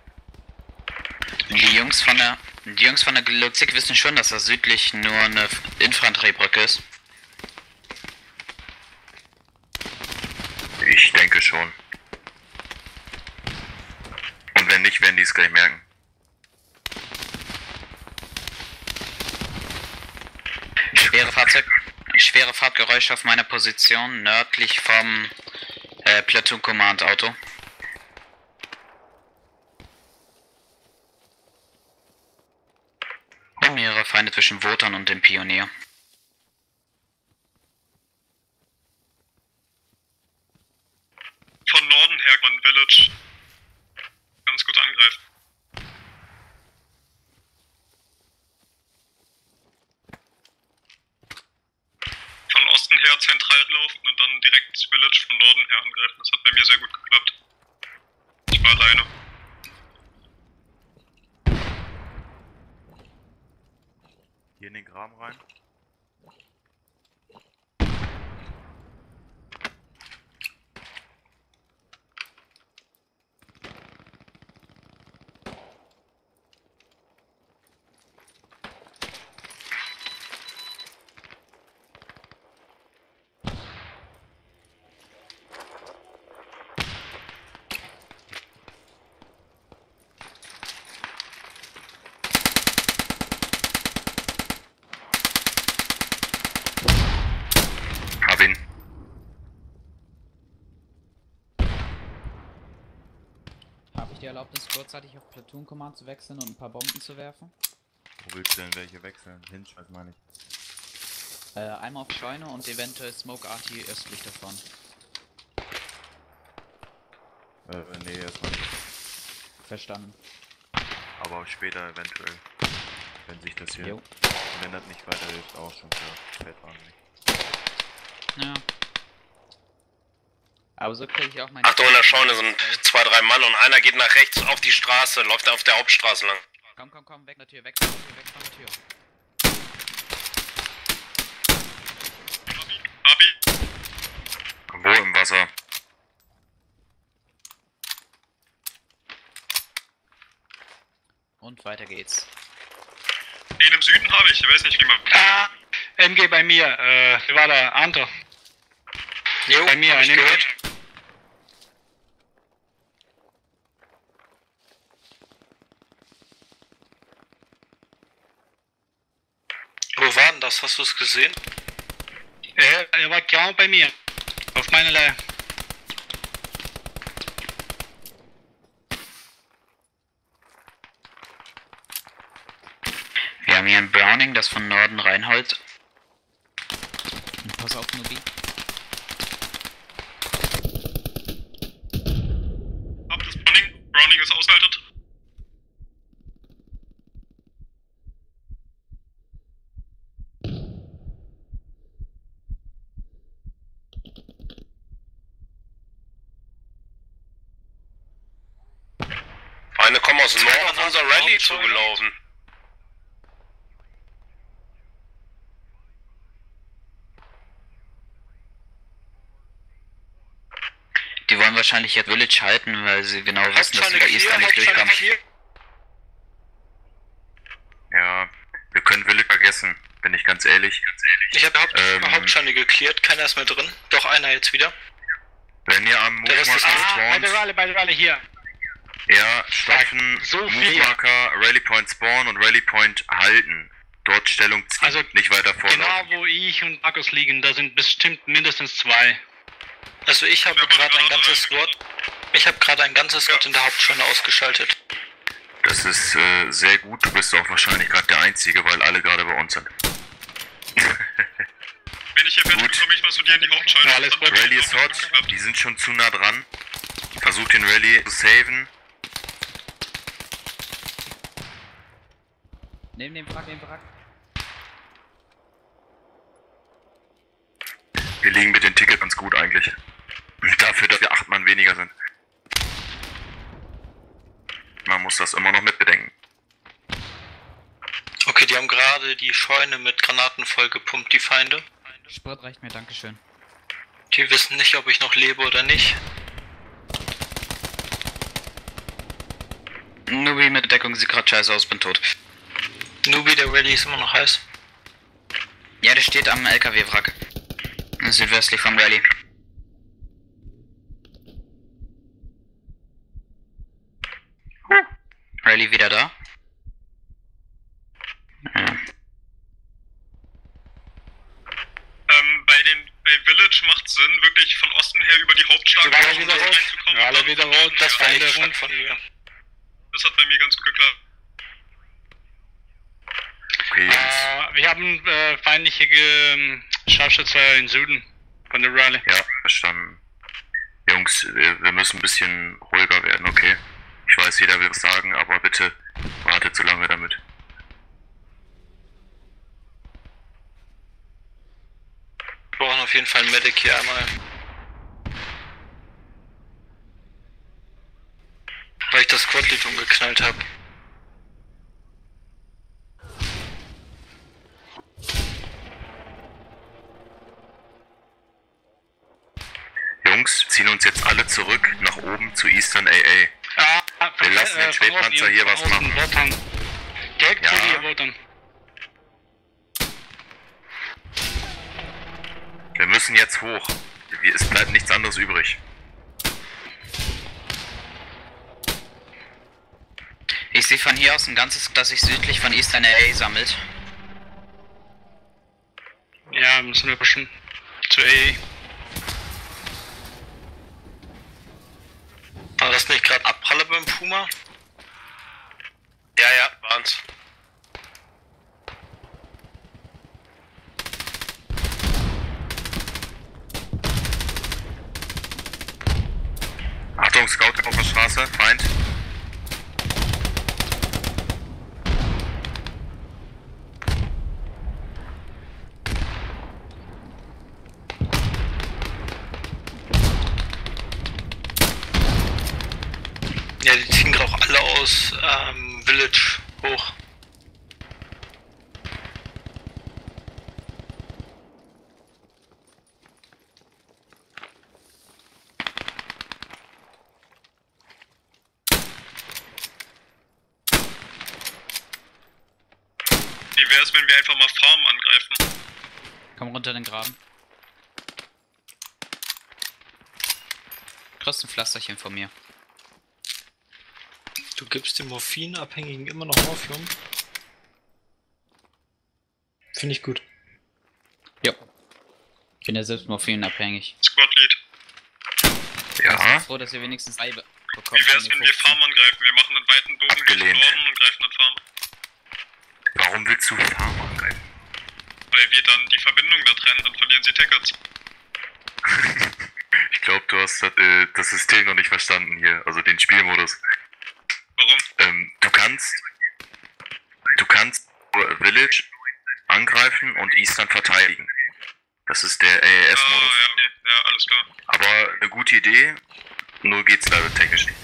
Speaker 10: Die Jungs von der die Jungs von der Gluzig wissen schon, dass das südlich nur eine Infanteriebrücke ist.
Speaker 7: Ich denke schon. Und wenn nicht, werden die es gleich merken.
Speaker 10: Schwere Fahrzeug, schwere Fahrtgeräusche auf meiner Position nördlich vom äh, Platoon Command Auto. Und mehrere Feinde zwischen Wotan und dem Pionier.
Speaker 17: Osten her zentral laufen und dann direkt das Village von Norden her angreifen. Das hat bei mir sehr gut geklappt. Ich war alleine.
Speaker 16: Hier in den Graben rein.
Speaker 12: Habe ich die Erlaubnis, kurzzeitig auf Platoon Command zu wechseln und ein paar Bomben zu werfen?
Speaker 16: Wo willst du denn welche wechseln? Hinschmeiß meine ich.
Speaker 12: Äh, einmal auf Scheune und eventuell Smoke Arty östlich davon.
Speaker 16: Äh, nee, erstmal nicht.
Speaker 12: Verstanden.
Speaker 16: Aber auch später eventuell. Wenn sich das hier...
Speaker 12: Jo.
Speaker 16: Wenn das nicht weiterhilft, auch schon für Feldwagen nicht.
Speaker 12: Ja. Aber so kriege ich auch meine...
Speaker 3: Achtung, in der Scheune sind zwei, drei Mann und einer geht nach rechts auf die Straße, läuft auf der Hauptstraße lang.
Speaker 12: Komm, komm, komm, weg von der Tür, weg von der Tür, weg von der Tür.
Speaker 7: Wo im Wasser?
Speaker 12: Und weiter geht's.
Speaker 17: Den im Süden habe ich, ich weiß nicht wie man...
Speaker 9: Ah, M G bei mir, äh, wer war da? Anto.
Speaker 4: Jo,
Speaker 9: bei mir,
Speaker 4: hab ich
Speaker 9: ein
Speaker 4: gehört. Wo war denn das? Hast du es gesehen?
Speaker 9: Er, er war genau bei mir. Auf meiner Leihe.
Speaker 10: Wir haben hier ein Browning, das von Norden reinholt.
Speaker 12: Pass auf, Nubi.
Speaker 17: Hab das Browning. Browning ist aushaltet.
Speaker 3: Feinde kommen aus dem Norden auf unser Rallye zugelaufen.
Speaker 10: Die wollen wahrscheinlich jetzt Village halten, weil sie genau wissen, dass sie bei Easter nicht durchkommen.
Speaker 7: Ja, wir können Village vergessen, bin ich ganz ehrlich.
Speaker 4: Ich habe Haupt
Speaker 7: Ähm,
Speaker 4: Hauptscheine geklärt, keiner ist mehr drin. Doch einer jetzt wieder.
Speaker 7: Wenn ihr am
Speaker 4: Der Rest ist
Speaker 7: Movemaker
Speaker 9: Ah, bei
Speaker 7: spawnt,
Speaker 9: der Rallye, bei der Rallye hier.
Speaker 7: ja, stopfen,
Speaker 9: So viel.
Speaker 7: Movemarker, Rally Point spawnen und Rally Point halten. Dort Stellung ziehen,
Speaker 9: Also
Speaker 7: nicht weiter vorlaufen.
Speaker 9: Genau wo ich und Markus liegen, da sind bestimmt mindestens zwei.
Speaker 4: Also ich habe gerade ein ganzes Squad. Ich habe gerade ein ganzes Squad in der Hauptscheune ausgeschaltet.
Speaker 7: Das ist äh, sehr gut, du bist auch wahrscheinlich gerade der Einzige, weil alle gerade bei uns sind.
Speaker 17: Wenn ich hier fertig bin, komme ich mal zu dir in die Hauptscheune.
Speaker 9: Ja, alles gut.
Speaker 7: Rally ist hot, die sind schon zu nah dran. Versucht den Rally zu saven.
Speaker 12: Neben dem Wrack, neben dem Wrack.
Speaker 7: Wir liegen mit den Tickets ganz gut eigentlich. Dafür, dass wir acht Mann weniger sind. Man muss das immer noch mitbedenken.
Speaker 4: Okay, die haben gerade die Scheune mit Granaten vollgepumpt, die Feinde.
Speaker 12: Sprit reicht mir, dankeschön.
Speaker 4: Die wissen nicht, ob ich noch lebe oder nicht.
Speaker 10: Nubi mit Deckung sieht gerade scheiße aus, bin tot.
Speaker 4: Nubi, der Rally ist immer noch heiß.
Speaker 10: Ja, der steht am L K W-Wrack. Südwestlich vom Rally. Rally wieder da? Ja.
Speaker 17: Ähm, bei den bei Village macht Sinn, wirklich von Osten her über die Hauptstraße
Speaker 9: Alle wieder rot.
Speaker 17: reinzukommen.
Speaker 9: Alle wieder rot.
Speaker 4: Das war
Speaker 9: Feinde
Speaker 4: echt
Speaker 9: rund.
Speaker 4: von mir.
Speaker 17: Das hat bei mir ganz gut geklappt.
Speaker 7: Okay, Jungs.
Speaker 9: Äh, wir haben äh, feindliche ähm, Scharfschütze im Süden von der Rallye.
Speaker 7: Ja, verstanden. Jungs, wir, wir müssen ein bisschen ruhiger werden, okay? Ich weiß, jeder will was sagen, aber bitte wartet so lange damit.
Speaker 4: Wir brauchen auf auf jeden Fall einen Medic hier einmal. Weil ich das Squad-Lead umgeknallt habe.
Speaker 7: Jungs, ziehen uns jetzt alle zurück nach oben zu Eastern A A.
Speaker 9: Ah,
Speaker 7: Wir lassen den Spätpanzer hier was machen.
Speaker 9: Direkt
Speaker 7: Ja.
Speaker 9: zu dir, Wotan.
Speaker 7: Wir müssen jetzt hoch. Wir- Es bleibt nichts anderes übrig.
Speaker 10: Ich sehe von hier aus ein ganzes, das sich südlich von Eastern A A sammelt.
Speaker 9: Ja, müssen wir pushen. Zu A A.
Speaker 4: War das nicht gerade Abpralle beim Puma?
Speaker 3: Ja, ja, waren's.
Speaker 7: Achtung, Scout auf der Straße, Feind.
Speaker 4: Ja, die ziehen gerade auch alle aus ähm, Village hoch.
Speaker 17: Wie wär's, wenn wir einfach mal Farm angreifen?
Speaker 12: Komm runter den Graben. Kriegst ein Pflasterchen von mir.
Speaker 4: Du gibst dem Morphinabhängigen immer noch Morphium?
Speaker 12: Finde ich gut. Ja. Ich bin ja selbst morphinabhängig.
Speaker 17: Squad-Lead.
Speaker 7: Ja.
Speaker 12: Ich bin froh, dass ihr wenigstens Ei be- bekommt.
Speaker 17: Wie wär's,
Speaker 12: von den
Speaker 17: wenn wir
Speaker 12: fünfzehn.
Speaker 17: Farm angreifen? Wir machen einen weiten Bogen Richtung
Speaker 7: Abgelehnt.
Speaker 17: Norden und greifen dann Farm.
Speaker 7: Warum willst du Farm angreifen?
Speaker 17: Weil wir dann die Verbindung da trennen, dann verlieren sie Tickets.
Speaker 7: Ich glaube, du hast das, äh, das System noch nicht verstanden hier, also den Spielmodus.
Speaker 17: Warum?
Speaker 7: Ähm, du kannst, du kannst Village angreifen und Eastern verteidigen. Das ist der A A S-Modus.
Speaker 17: Ah, ja, okay. Ja, alles klar.
Speaker 7: Aber eine gute Idee, nur geht's leider technisch nicht.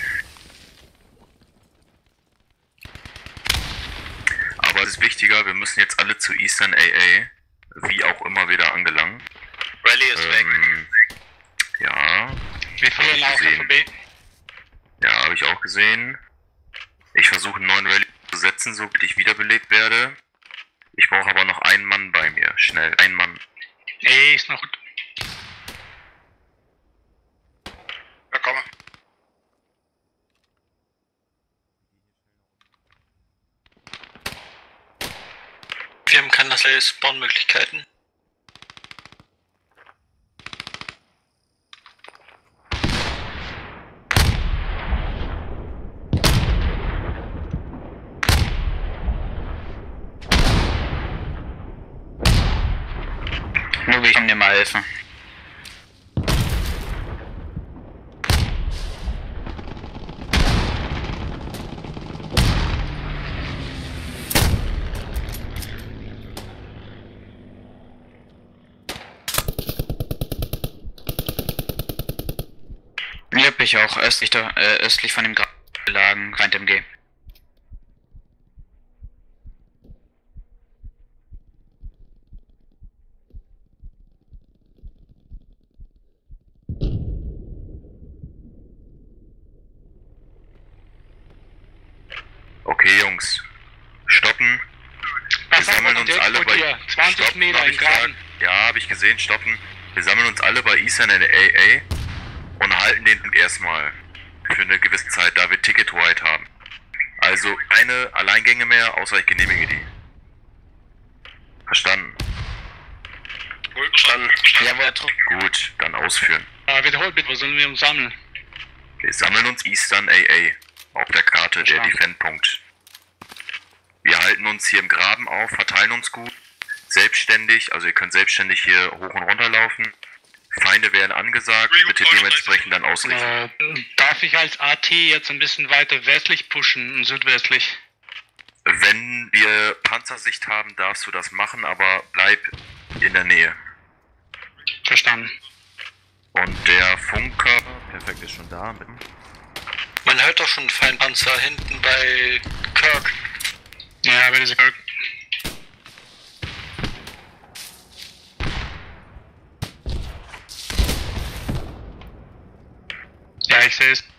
Speaker 7: Aber es ist wichtiger, wir müssen jetzt alle zu Eastern A A, wie auch immer wieder angelangen.
Speaker 4: Rally ist weg.
Speaker 7: Ähm, ja.
Speaker 9: Wir verlieren auch F B.
Speaker 7: Ja, habe ich auch gesehen. Ich versuche einen neuen Rally zu setzen, so wie ich wiederbelebt werde. Ich brauche aber noch einen Mann bei mir. Schnell, ein Mann.
Speaker 9: Ey, ist noch gut.
Speaker 18: Ja, komm.
Speaker 4: Wir haben keinerlei Spawn-Möglichkeiten.
Speaker 10: Nur ich kann dir mal helfen. Yep, ich auch. Östlich, da, äh, östlich von dem Grab gelagen, Feind M G.
Speaker 7: Okay, Jungs. Stoppen. Wir
Speaker 9: Was haben
Speaker 7: sammeln
Speaker 9: wir
Speaker 7: uns
Speaker 9: direkt
Speaker 7: alle
Speaker 9: vor
Speaker 7: bei...
Speaker 9: dir? zwanzig
Speaker 7: Stoppen,
Speaker 9: Meter
Speaker 7: hab
Speaker 9: im
Speaker 7: ich
Speaker 9: Graben.
Speaker 7: gesagt. Ja, habe ich gesehen. Stoppen. Wir sammeln uns alle bei Eastern in der A A und halten den erstmal für eine gewisse Zeit, da wir Ticket White haben. Also keine Alleingänge mehr, außer ich genehmige die. Verstanden?
Speaker 17: Verstanden.
Speaker 10: Jawohl,
Speaker 7: Gut, dann ausführen.
Speaker 9: Ah, wiederholt bitte, wo sollen wir uns sammeln?
Speaker 7: Wir sammeln uns Eastern A A auf der Karte der
Speaker 9: Verstanden.
Speaker 7: Defend-Punkt. Wir halten uns hier im Graben auf, verteilen uns gut, selbstständig, also ihr könnt selbstständig hier hoch und runter laufen. Feinde werden angesagt, bitte dementsprechend dann ausrichten.
Speaker 9: Äh, darf ich als A T jetzt ein bisschen weiter westlich pushen, südwestlich?
Speaker 7: Wenn wir Panzersicht haben, darfst du das machen, aber bleib in der Nähe.
Speaker 9: Verstanden.
Speaker 7: Und der Funker, perfekt, ist schon da. Mit.
Speaker 4: Man hört doch schon einen Feindpanzer hinten bei Kirk.
Speaker 9: Ja, bei dieser Kirk. Ja, ich sehe es.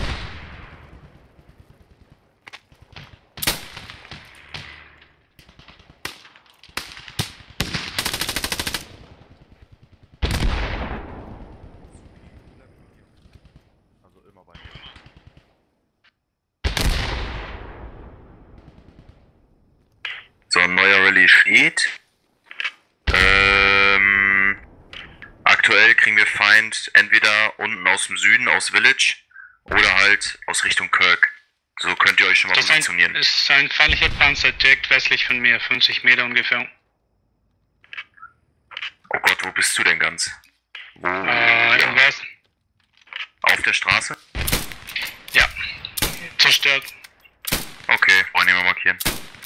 Speaker 16: Also immer bei mir.
Speaker 7: So, ein neuer Rallye steht. Ähm, aktuell kriegen wir Feind entweder unten aus dem Süden, aus Village, oder halt aus Richtung Kirk. So könnt ihr euch schon mal
Speaker 9: Das
Speaker 7: positionieren.
Speaker 9: ist ein, ist ein feindlicher Panzer direkt westlich von mir, fünfzig Meter ungefähr.
Speaker 7: Oh Gott, wo bist du denn ganz? Wo?
Speaker 9: Äh, im Westen.
Speaker 7: Auf der Straße?
Speaker 9: Ja. Zerstört.
Speaker 7: Okay, wollen wir mal markieren.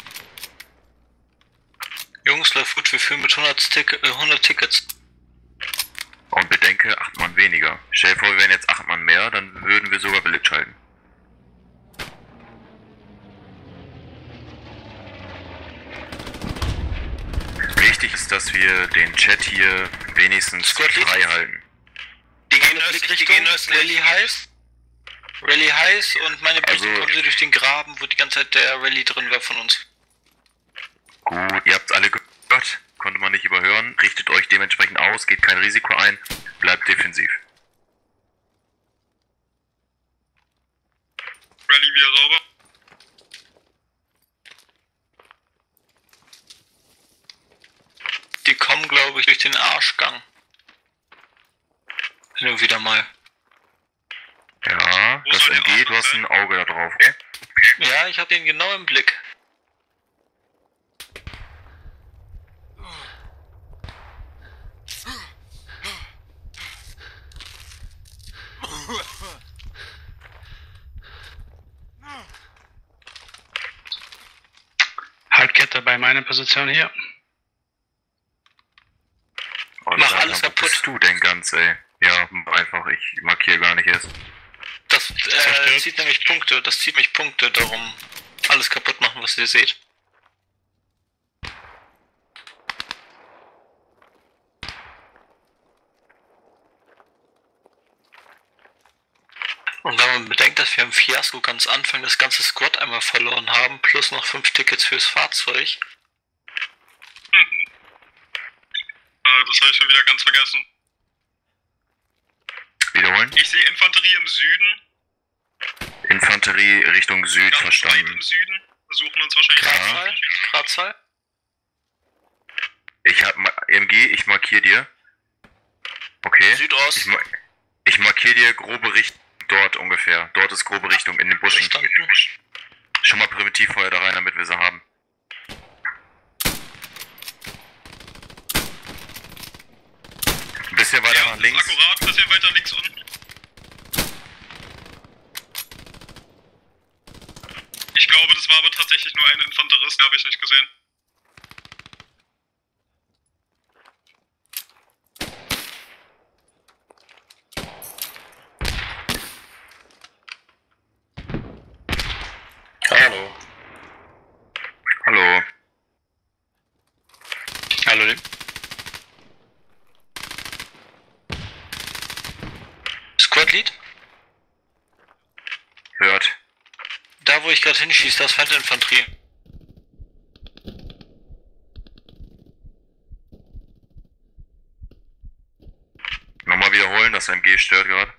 Speaker 4: Jungs, läuft gut, wir führen mit hundert, Tick äh, hundert Tickets.
Speaker 7: Und bedenke, acht Mann weniger. Stell dir vor, wir wären jetzt acht Mann mehr, dann würden wir sogar Village halten. Wichtig ist, dass wir den Chat hier wenigstens frei halten.
Speaker 4: Die gehen östlich, die gehen östlich. Rally heiß. Rally heiß und meine Bitte
Speaker 7: Also-
Speaker 4: kommen sie durch den Graben, wo die ganze Zeit der Rally drin war von uns.
Speaker 7: Gut, ihr habt's alle gehört, konnte man nicht überhören. Richtet euch dementsprechend aus, geht kein Risiko ein, bleibt defensiv.
Speaker 17: Rally wieder sauber.
Speaker 4: Die kommen, glaube ich, durch den Arschgang. Nur wieder mal.
Speaker 7: Ja, das M G, du hast ein Auge da drauf, okay?
Speaker 4: Ja, ich habe ihn genau im Blick.
Speaker 9: Halbkette bei meiner Position hier.
Speaker 7: Oh,
Speaker 4: Mach
Speaker 7: sag
Speaker 4: alles
Speaker 7: mal, wo
Speaker 4: kaputt.
Speaker 7: bist du denn ganz, ey? Ja, einfach, ich markiere gar nicht erst.
Speaker 4: Das äh, zieht nämlich Punkte, das zieht mich Punkte, darum alles kaputt machen, was ihr seht. Und wenn man bedenkt, dass wir im Fiasko ganz Anfang das ganze Squad einmal verloren haben, plus noch fünf Tickets fürs Fahrzeug.
Speaker 17: äh, das habe ich schon wieder ganz vergessen.
Speaker 7: Wiederholen?
Speaker 17: Ich sehe Infanterie im Süden.
Speaker 7: Infanterie Richtung Süd,
Speaker 17: Ganz weit
Speaker 7: verstanden.
Speaker 17: im Süden. Versuchen uns wahrscheinlich...
Speaker 4: Gradzahl? Gradzahl?
Speaker 7: Ich hab ma M G, ich markiere dir. Okay.
Speaker 4: Südost.
Speaker 7: Ich, ma ich markiere dir grobe Richtung dort ungefähr. Dort ist grobe Richtung in den Buschen.
Speaker 4: Verstanden.
Speaker 7: Schon mal Primitivfeuer da rein, damit wir sie haben. Ein bisschen weiter nach links.
Speaker 17: Akkurat, bisschen weiter links unten. Ich glaube, das war aber tatsächlich nur ein Infanterist, habe ich nicht gesehen.
Speaker 4: Hallo.
Speaker 7: Hallo.
Speaker 9: Hallo.
Speaker 4: Squad Lead?
Speaker 7: Hört.
Speaker 4: Da, wo ich gerade hinschieße, das ist Feindinfanterie.
Speaker 7: Nochmal wiederholen, das M G stört gerade.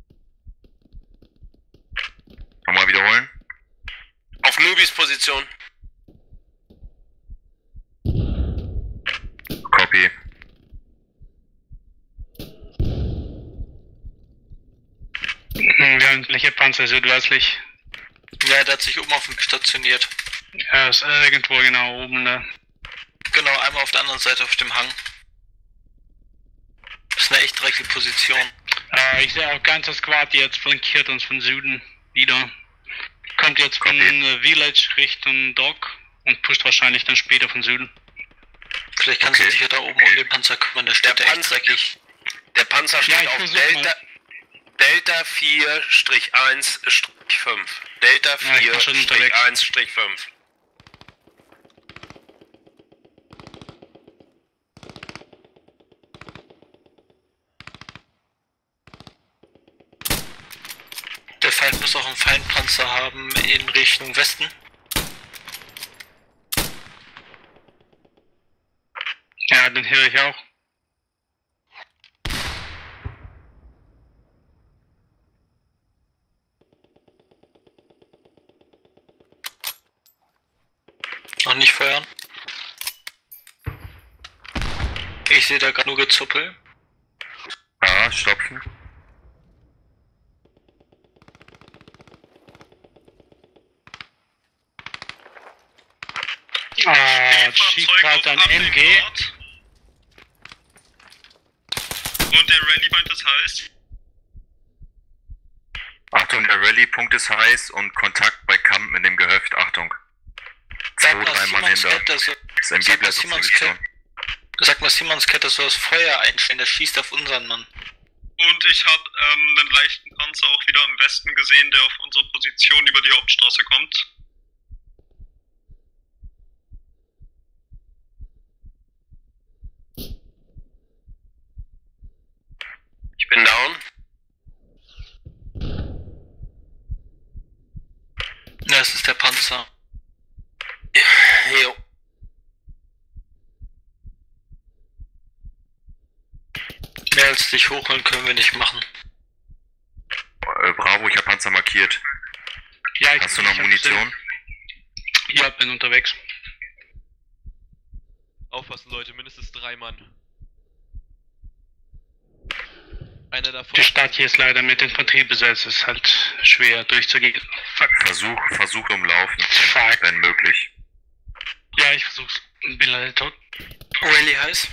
Speaker 7: Nochmal wiederholen.
Speaker 3: Auf Nubis Position.
Speaker 7: Copy.
Speaker 9: Wir haben gleiche Panzer südwestlich.
Speaker 4: Ja, der hat sich oben auf dem stationiert.
Speaker 9: Er ist irgendwo genau oben da.
Speaker 4: Genau, einmal auf der anderen Seite auf dem Hang. Das ist eine echt dreckige Position.
Speaker 9: Äh, ich sehe auch ganze Squad jetzt flankiert uns von Süden wieder. Kommt jetzt von äh, Village Richtung Dock und pusht wahrscheinlich dann später von Süden.
Speaker 4: Vielleicht kannst
Speaker 7: Okay.
Speaker 4: du dich ja da oben um den Panzer kümmern, der steht
Speaker 3: Der
Speaker 4: da echt
Speaker 3: Panzer-
Speaker 4: dreckig.
Speaker 3: Der Panzer steht
Speaker 9: ich
Speaker 3: auf
Speaker 9: versuch
Speaker 3: Delta,
Speaker 9: mal.
Speaker 3: Delta vier eins fünf. Delta
Speaker 9: Ja, ich bin schon
Speaker 3: vier
Speaker 9: unterwegs.
Speaker 3: eins fünf.
Speaker 4: Der Feind muss auch einen Feindpanzer haben in Richtung Westen.
Speaker 9: Ja, den höre ich auch.
Speaker 4: Noch nicht feuern. Ich sehe da gerade nur Gezuppel.
Speaker 7: Ah, stopfen.
Speaker 9: Ah, schießt gerade ein M G.
Speaker 17: Und der Rallye-Point ist heiß.
Speaker 7: Achtung, der Rallye-Punkt ist heiß und Kontakt bei Kamp mit dem Gehöft. Achtung. Zwei, drei Mann hinter. Das M G bleibt auf Position.
Speaker 4: Sag mal Simons Cat, dass wir das Feuer einstellen, der schießt auf unseren Mann.
Speaker 17: Und ich habe ähm, einen leichten Panzer auch wieder im Westen gesehen, der auf unsere Position über die Hauptstraße kommt.
Speaker 3: Ich bin down.
Speaker 4: Ja, es ist der Panzer.
Speaker 3: Jo.
Speaker 4: Mehr als dich hochholen können wir nicht machen.
Speaker 7: Äh, Bravo, ich hab Panzer markiert.
Speaker 9: Ja, ich
Speaker 7: Hast du noch Munition?
Speaker 9: Ja, bin unterwegs.
Speaker 5: Aufpassen, Leute, mindestens drei Mann. Einer davon.
Speaker 9: Die Stadt hier ist leider mit Infanterie besetzt, ist halt schwer durchzugehen. Fuck.
Speaker 7: Versuch, versuch umlaufen.
Speaker 9: Fuck.
Speaker 7: Wenn möglich.
Speaker 9: Ja, ich versuch's. Bin leider tot.
Speaker 4: Rally heiß.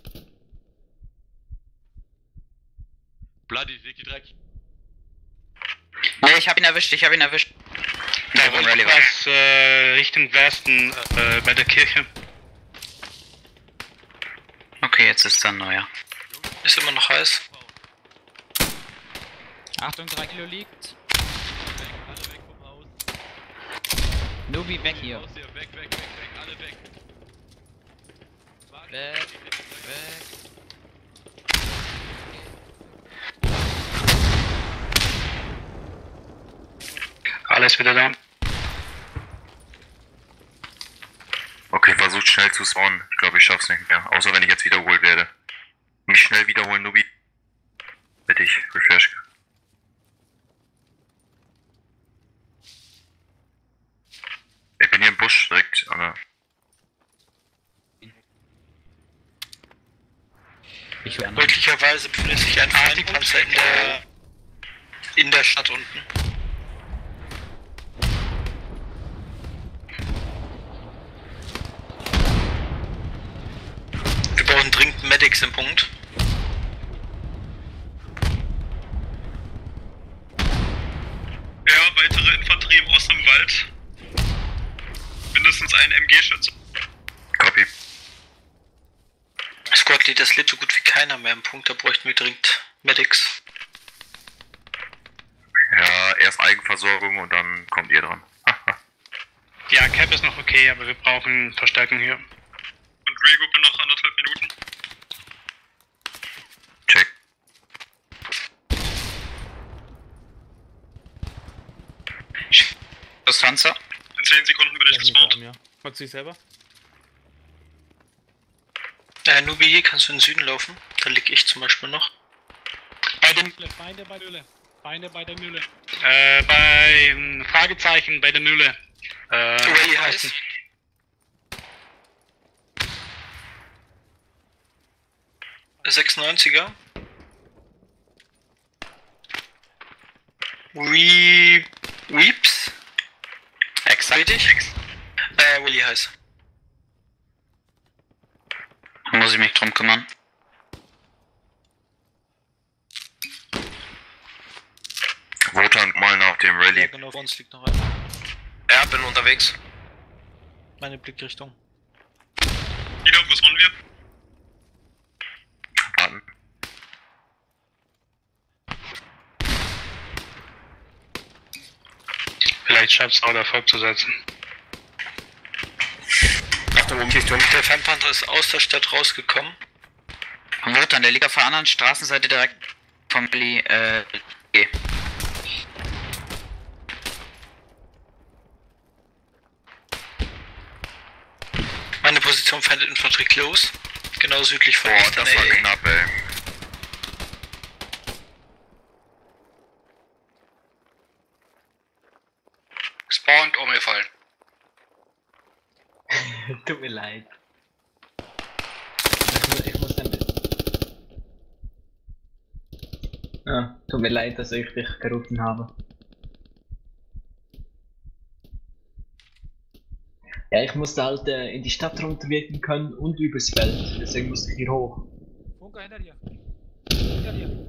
Speaker 5: Bloody, leg die Dreck.
Speaker 10: Ne, ich hab ihn erwischt, ich hab ihn erwischt.
Speaker 9: Da
Speaker 10: wo
Speaker 9: wollte
Speaker 10: Rally
Speaker 9: ich
Speaker 10: war.
Speaker 9: was äh, Richtung Westen, äh, bei der Kirche.
Speaker 10: Okay, jetzt ist da ein neuer.
Speaker 4: Ist immer noch heiß.
Speaker 12: Achtung, drei Kilo liegt.
Speaker 5: Alle weg vom Haus.
Speaker 12: Nubi, weg hier.
Speaker 5: Haus hier. Weg, weg, weg, weg, alle weg.
Speaker 12: Weg, weg.
Speaker 9: Alles wieder da.
Speaker 7: Okay, versucht schnell zu spawnen. Ich glaube, ich schaff's nicht mehr. Außer wenn ich jetzt wiederholt werde. Mich schnell wiederholen, Nubi. Bitte ich, Refresh. Ich bin hier im Busch direkt, aber.
Speaker 12: Ich höre
Speaker 4: Möglicherweise befindet sich ein Feindpanzer in der in der Stadt unten. Wir brauchen dringend Medics im Punkt.
Speaker 17: Ja, weitere Infanterie im Osten im Wald. Mindestens ein M G-Schütze.
Speaker 7: Copy.
Speaker 4: Squad Leader ist so gut wie keiner mehr im Punkt, da bräuchten wir dringend Medics.
Speaker 7: Ja, erst Eigenversorgung und dann kommt ihr dran.
Speaker 9: Ja, Cap ist noch okay, aber wir brauchen Verstärkung hier.
Speaker 17: Und Real-Gruppe noch anderthalb Minuten.
Speaker 7: Check.
Speaker 10: Das Panzer.
Speaker 17: In zehn Sekunden bin ich gespawnt.
Speaker 2: Ja. Magst du dich selber?
Speaker 4: Äh, Nubi, kannst du in den Süden laufen? Da lieg ich zum Beispiel noch.
Speaker 9: Bei dem Feinde bei der Mühle. Feinde bei der Mühle. Äh, bei ähm, Fragezeichen bei der Mühle. Äh,
Speaker 4: Rally heiß. sechsundneunziger. We... Weeps?
Speaker 10: Exakt.
Speaker 4: Richtig? Äh, Willy heiß.
Speaker 10: Muss ich mich drum kümmern.
Speaker 7: Wotan mal nach dem Rallye.
Speaker 4: Ja, genau, vor uns liegt noch einer.
Speaker 3: Ja, bin unterwegs.
Speaker 4: Meine Blickrichtung.
Speaker 17: Wieder, wo waren wir?
Speaker 7: Warten.
Speaker 9: Vielleicht schafft es auch, Erfolg zu setzen.
Speaker 4: Achtung, Umkehrsturm. Der Fernpanther ist aus der Stadt rausgekommen.
Speaker 10: Wotan, der liegt auf der anderen Straßenseite direkt vom Rallye, äh, G.
Speaker 4: Meine Position fändet Infanterie close. Genau südlich von
Speaker 7: Boah, das war knapp, ey.
Speaker 18: Spawnt umgefallen.
Speaker 13: Tut mir leid. Ich muss, ich muss dann... Ja, tut mir leid, dass ich dich gerufen habe. Ja, ich musste halt äh, in die Stadt runterwirken können und übers Feld, deswegen musste ich hier hoch.
Speaker 19: Funker hinter dir. Hinter dir.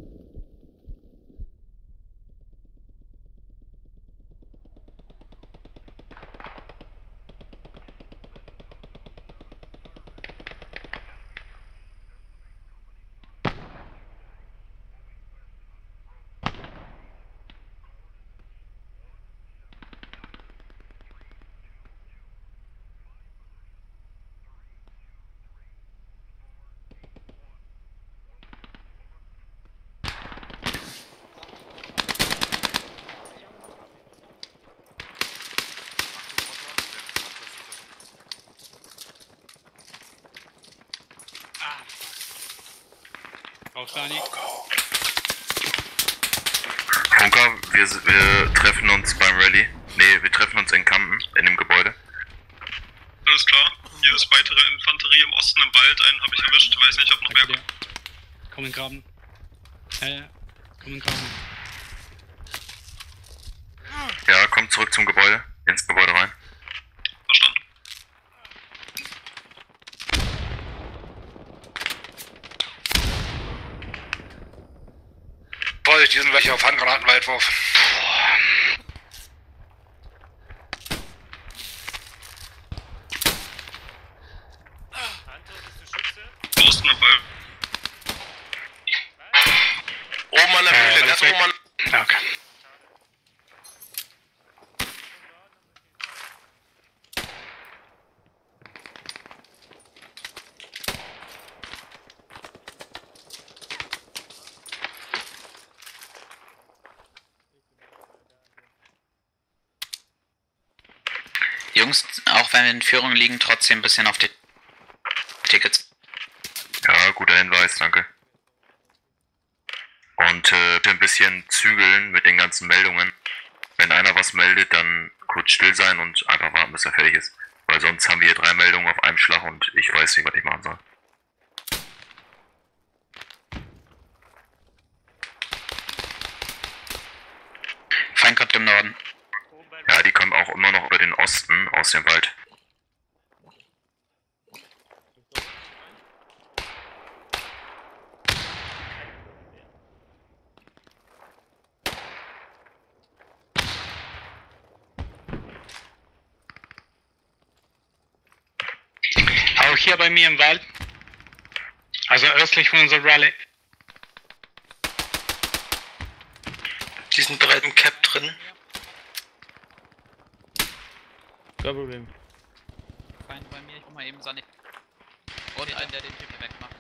Speaker 9: Aufsteigen.
Speaker 7: Funker, wir, wir treffen uns beim Rallye. Ne, wir treffen uns in Kampen, in dem Gebäude.
Speaker 17: Alles klar. Hier ist weitere Infanterie im Osten im Wald. Einen habe ich erwischt. Weiß nicht, ob noch mehr.
Speaker 9: Komm in den Graben. Ja, ja. Komm in den Graben.
Speaker 7: Ja, kommt zurück zum Gebäude. Ins Gebäude rein.
Speaker 17: Verstanden.
Speaker 18: Vorsicht, die sind welche auf Handgranatenweitwurf.
Speaker 17: Osten im Wald.
Speaker 3: Oben an der Höhle,
Speaker 9: Äh,
Speaker 3: ganz oben an.
Speaker 9: Ja, okay.
Speaker 10: Jungs, auch wenn wir in Führung liegen, trotzdem ein bisschen auf die Tickets.
Speaker 7: Ja, guter Hinweis, danke. Und äh, ein bisschen zügeln mit den ganzen Meldungen. Wenn einer was meldet, dann kurz still sein und einfach warten, bis er fertig ist. Weil sonst haben wir hier drei Meldungen auf einem Schlag und ich weiß nicht, was ich machen soll.
Speaker 10: Feind kommt im Norden.
Speaker 7: Ja, die kommen auch immer noch über den Osten aus dem Wald.
Speaker 9: Auch hier bei mir im Wald. Also östlich von unserer Rallye.
Speaker 4: Die sind bereit im Cap drin.
Speaker 2: Kein Problem.
Speaker 12: Feind bei mir, ich mach mal eben Sanit. Und einen, der den Typen wegmacht.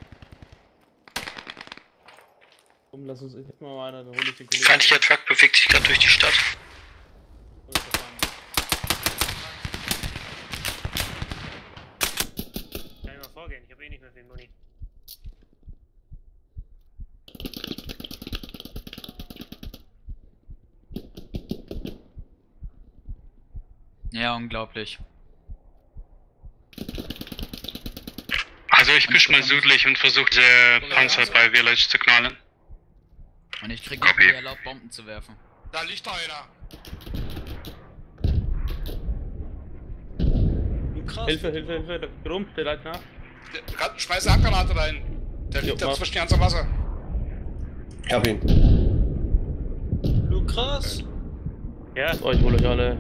Speaker 2: Komm, lass uns jetzt mal weiter, dann hol ich den Kollegen.
Speaker 4: Feindlicher Truck bewegt sich gerade durch die Stadt.
Speaker 1: Kann ich mal vorgehen, ich habe eh nicht mehr viel Money.
Speaker 12: Ja, unglaublich.
Speaker 9: Also ich push mal südlich und versuche die Panzer bei Village zu knallen.
Speaker 12: Und ich krieg nicht mehr erlaubt, Bomben zu werfen.
Speaker 18: Da liegt doch einer.
Speaker 2: Hilfe, Hilfe, Hilfe, der Grump, der leitet nach.
Speaker 18: Der, schmeiß eine Handgranate rein. Der liegt da zwischen ganz am Wasser.
Speaker 3: Ich hab ihn.
Speaker 19: Lukas?
Speaker 2: Ja. Oh, ich hol euch alle.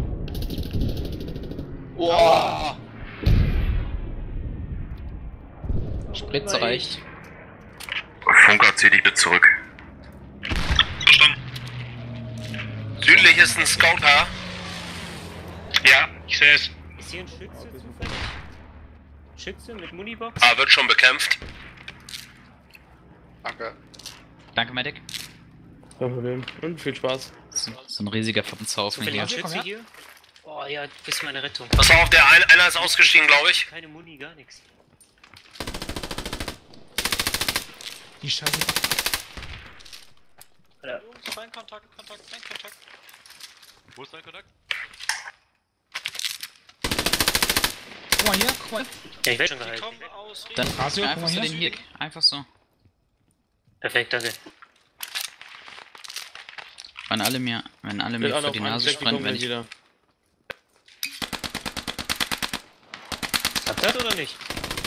Speaker 18: Wow.
Speaker 12: Spritze reicht.
Speaker 7: Funker, zieh dich bitte zurück.
Speaker 3: Südlich ist ein Scouter.
Speaker 9: Ja, ich sehe es.
Speaker 1: Ist hier ein Schütze zufällig? Schütze mit Munibox?
Speaker 3: Ah, wird schon bekämpft.
Speaker 18: Danke.
Speaker 12: Danke, Medic.
Speaker 2: Kein Problem. Und viel Spaß.
Speaker 12: So, so ein riesiger Verpenzhaufen
Speaker 1: Zufällig
Speaker 12: hier.
Speaker 1: ein Schütze hier? Oh ja, du bist meine Rettung.
Speaker 3: Pass auf, der ein, einer ist ausgestiegen, glaube ich.
Speaker 1: Keine Muni, gar nichts.
Speaker 15: Die Scheiße.
Speaker 1: Alter.
Speaker 4: Kein Kontakt, Kontakt, kein Kontakt.
Speaker 5: Wo ist dein Kontakt?
Speaker 15: Guck mal hier, guck mal.
Speaker 1: Ja, ich werde schon gehalten.
Speaker 12: Dann
Speaker 15: Rasio, guck
Speaker 12: einfach
Speaker 15: mal
Speaker 12: so
Speaker 15: hier.
Speaker 12: den hier. Einfach so.
Speaker 1: Perfekt, danke.
Speaker 12: Wenn alle mir, wenn alle mir vor die Nase springen, wenn ich...
Speaker 2: wieder.
Speaker 1: Habt ihr das oder nicht?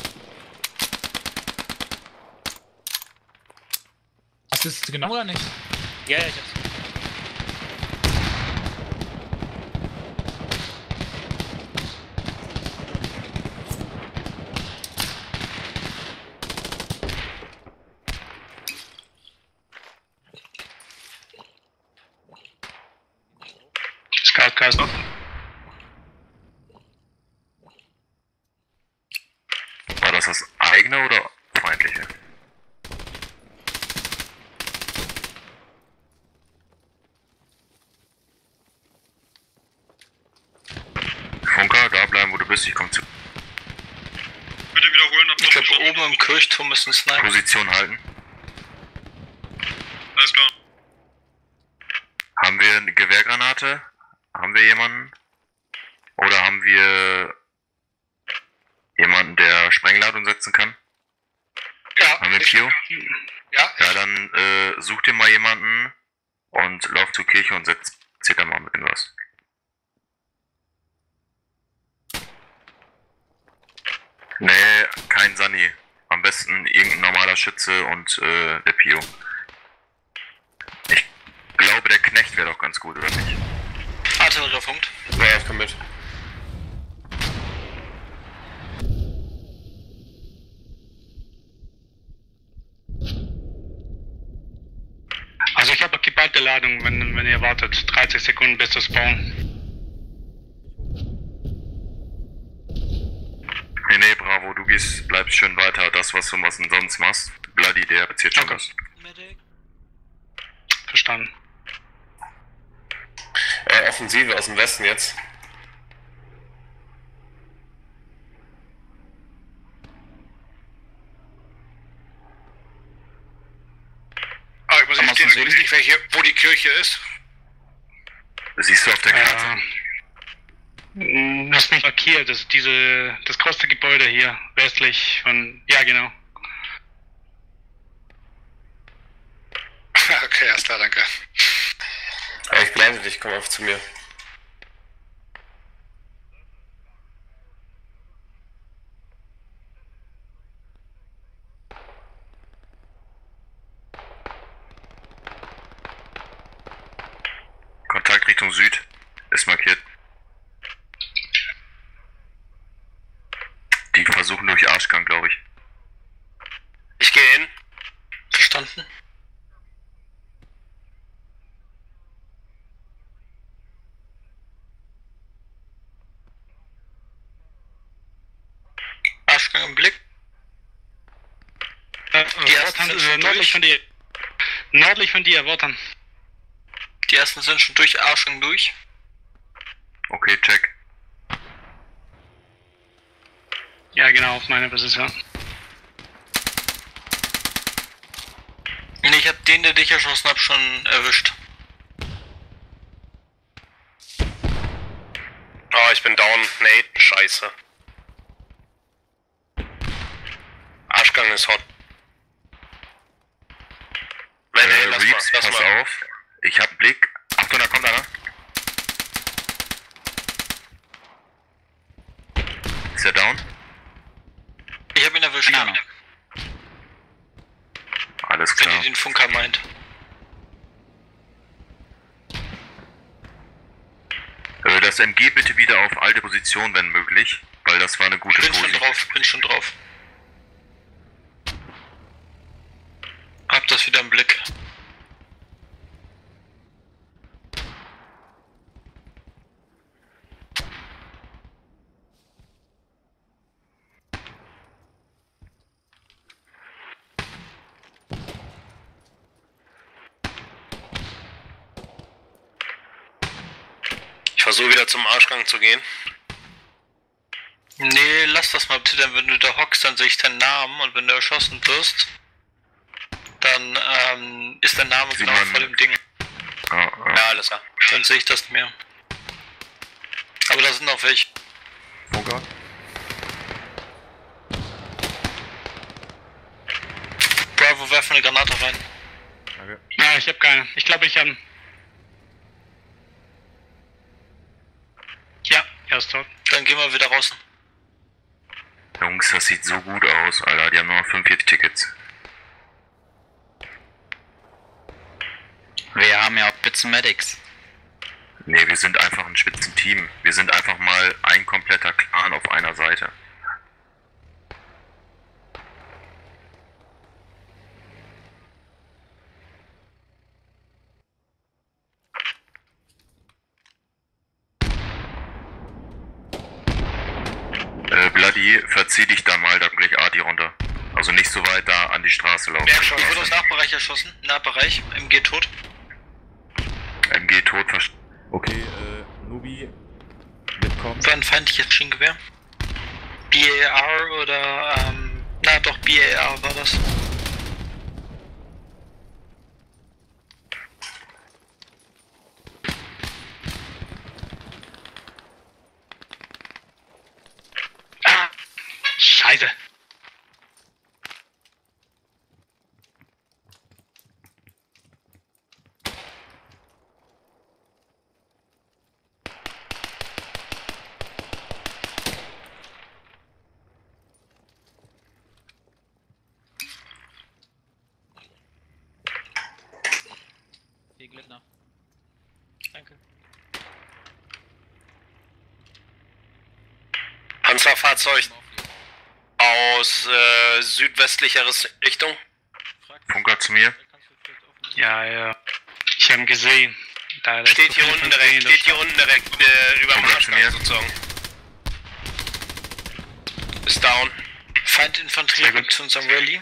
Speaker 15: Hast du es genau oder nicht?
Speaker 1: Ja, ja, ich hab's.
Speaker 9: Scout Cast offen.
Speaker 7: War das das eigene oder feindliche? Funker, da bleiben, wo du bist, ich komm zu.
Speaker 17: Bitte wiederholen.
Speaker 4: Ich glaube, oben im Kirchturm ist ein Sniper.
Speaker 7: Position halten.
Speaker 17: Alles klar.
Speaker 7: Haben wir eine Gewehrgranate? Haben wir jemanden? Oder haben wir jemanden, der Sprengladung setzen kann?
Speaker 18: Ja.
Speaker 7: Haben wir Pio?
Speaker 18: Ja.
Speaker 7: Ja, dann äh, such dir mal jemanden und lauf zur Kirche und setz, zähl da mal mit irgendwas. Nee, kein Sani. Am besten irgendein normaler Schütze und äh, der Pio. Ich glaube, der Knecht wäre doch ganz gut, oder nicht?
Speaker 4: Artilleriepunkt.
Speaker 3: Ja, ich komm mit.
Speaker 9: Also ich habe geballte Ladung, wenn, wenn ihr wartet. dreißig Sekunden bis das Spawn.
Speaker 7: Nee, nee, Bravo, du gehst, bleibst schön weiter. Das, was du was du sonst machst. Bloody, der erzählt schon was.
Speaker 9: Verstanden.
Speaker 3: Äh, Offensive aus dem Westen jetzt.
Speaker 18: Ah, ich muss nicht, ich weiß nicht, welche, wo die Kirche ist.
Speaker 7: Das siehst du auf der Karte.
Speaker 9: Äh, das ist nicht markiert, das ist diese, das große Gebäude hier, westlich von, ja genau.
Speaker 18: Okay, alles klar, danke.
Speaker 3: Ja, ich blende dich, komm auf zu mir.
Speaker 7: Kontakt Richtung Süd ist markiert. Die versuchen durch Arschgang, glaube ich.
Speaker 3: Ich gehe hin.
Speaker 4: Verstanden. Arschgang im Blick.
Speaker 9: Äh, die ersten äh, nördlich von dir. Nördlich von dir, Wortern.
Speaker 4: Die ersten sind schon durch Arschgang durch.
Speaker 7: Okay, check.
Speaker 9: Ja genau, auf meiner Position.
Speaker 4: Nee, ich hab den, der dich erschossen hat, schon erwischt.
Speaker 3: Oh, ich bin down. Nate, scheiße. Arschgang ist hot. Nee, nee,
Speaker 7: Äh,
Speaker 3: lass
Speaker 7: Reeves,
Speaker 3: mal, lass
Speaker 7: pass
Speaker 3: mal.
Speaker 7: auf. Ich hab Blick. Achtung, da kommt einer. Ist er down?
Speaker 4: Ich hab ihn erwischt.
Speaker 12: Keine Ahnung.
Speaker 7: Alles
Speaker 4: Wenn
Speaker 7: klar.
Speaker 4: ihr den Funker meint.
Speaker 7: Äh, das M G bitte wieder auf alte Position, wenn möglich, weil das war eine gute
Speaker 4: Bin schon
Speaker 7: Posi.
Speaker 4: drauf, bin schon drauf. Hab das wieder im Blick.
Speaker 3: Versuch wieder zum Arschgang zu gehen.
Speaker 4: Nee, lass das mal bitte, denn wenn du da hockst, dann sehe ich deinen Namen und wenn du erschossen wirst, dann ähm, ist dein Name genau vor dem Ding.
Speaker 3: Ja, alles klar.
Speaker 4: Dann sehe ich das nicht mehr. Aber da sind noch welche.
Speaker 16: Funker.
Speaker 4: Bravo, werf eine Granate rein.
Speaker 16: Danke.
Speaker 9: Ja, ich hab keine. Ich glaube, ich habe. Ja, er ist tot.
Speaker 4: Dann gehen wir wieder raus.
Speaker 7: Jungs, das sieht so gut aus, Alter. Die haben nur noch fünfundvierzig Tickets.
Speaker 10: Wir haben ja auch Spitzenmedics.
Speaker 7: Nee, wir sind einfach ein Spitzenteam. Wir sind einfach mal ein kompletter Clan auf einer Seite. Äh, Bloody, verzieh dich da mal, da gleich Arti runter. Also nicht so weit da an die Straße laufen.
Speaker 4: Ja, schon. Ich wurde aus Nachbereich erschossen. Nahbereich. M G tot.
Speaker 7: M G tot, verstanden.
Speaker 16: Okay, äh, Nubi, mitkommen.
Speaker 4: War ein feindliches Maschinengewehr. B A R oder, ähm, na doch, B A R war das.
Speaker 9: Ah! Scheiße!
Speaker 12: Viel Glück noch.
Speaker 4: Danke.
Speaker 3: Panzerfahrzeug aus äh, südwestlicher Richtung.
Speaker 7: Funker zu mir.
Speaker 9: Ja, ja. Ich habe ihn gesehen. Da
Speaker 3: Steht hier unten direkt, steht hier unten direkt äh, über dem Arschgang sozusagen. Ist down.
Speaker 4: Feindinfanterie rückt zu unserem Rallye.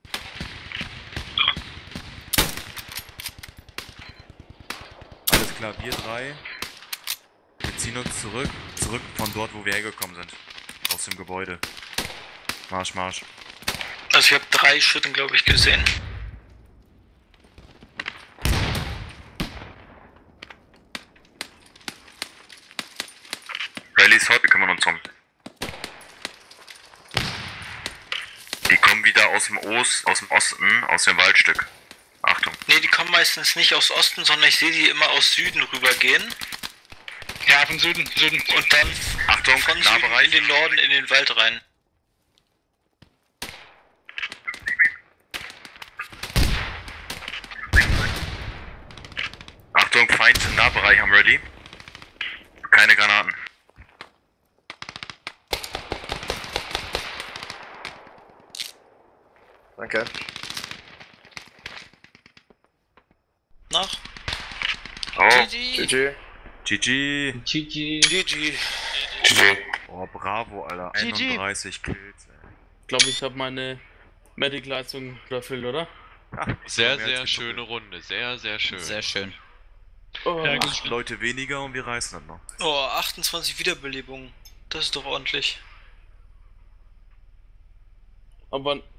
Speaker 16: Alles klar, wir drei. Wir ziehen uns zurück. Zurück von dort, wo wir hergekommen sind. Aus dem Gebäude. Marsch, Marsch.
Speaker 4: Also ich habe drei Schütten, glaube ich, gesehen.
Speaker 7: Rally ist hot, wir kümmern uns um. Die kommen wieder aus dem Ost, aus dem Osten, aus dem Waldstück. Achtung.
Speaker 4: Ne, die kommen meistens nicht aus Osten, sondern ich sehe die immer aus Süden rübergehen.
Speaker 9: Ja, von Süden, Süden.
Speaker 4: Und dann
Speaker 7: Achtung,
Speaker 4: von Süden in den Norden, in den Wald rein.
Speaker 7: Achtung, Feind im Nahbereich am Ready. Keine Granaten.
Speaker 11: Danke.
Speaker 4: Nach.
Speaker 7: Oh.
Speaker 11: G G.
Speaker 16: G G.
Speaker 13: G G.
Speaker 4: G G.
Speaker 3: G G.
Speaker 16: Oh, bravo, Alter.
Speaker 2: G G.
Speaker 16: einunddreißig Kills, ey.
Speaker 2: Ich glaube, ich habe meine Medic-Leistung erfüllt, oder?
Speaker 5: Sehr, sehr schöne Runde. Sehr, sehr schön.
Speaker 12: Sehr schön.
Speaker 2: Oh.
Speaker 16: Ja, acht Leute weniger und wir reißen das noch.
Speaker 4: Oh, achtundzwanzig Wiederbelebungen. Das ist doch ordentlich.
Speaker 2: Aber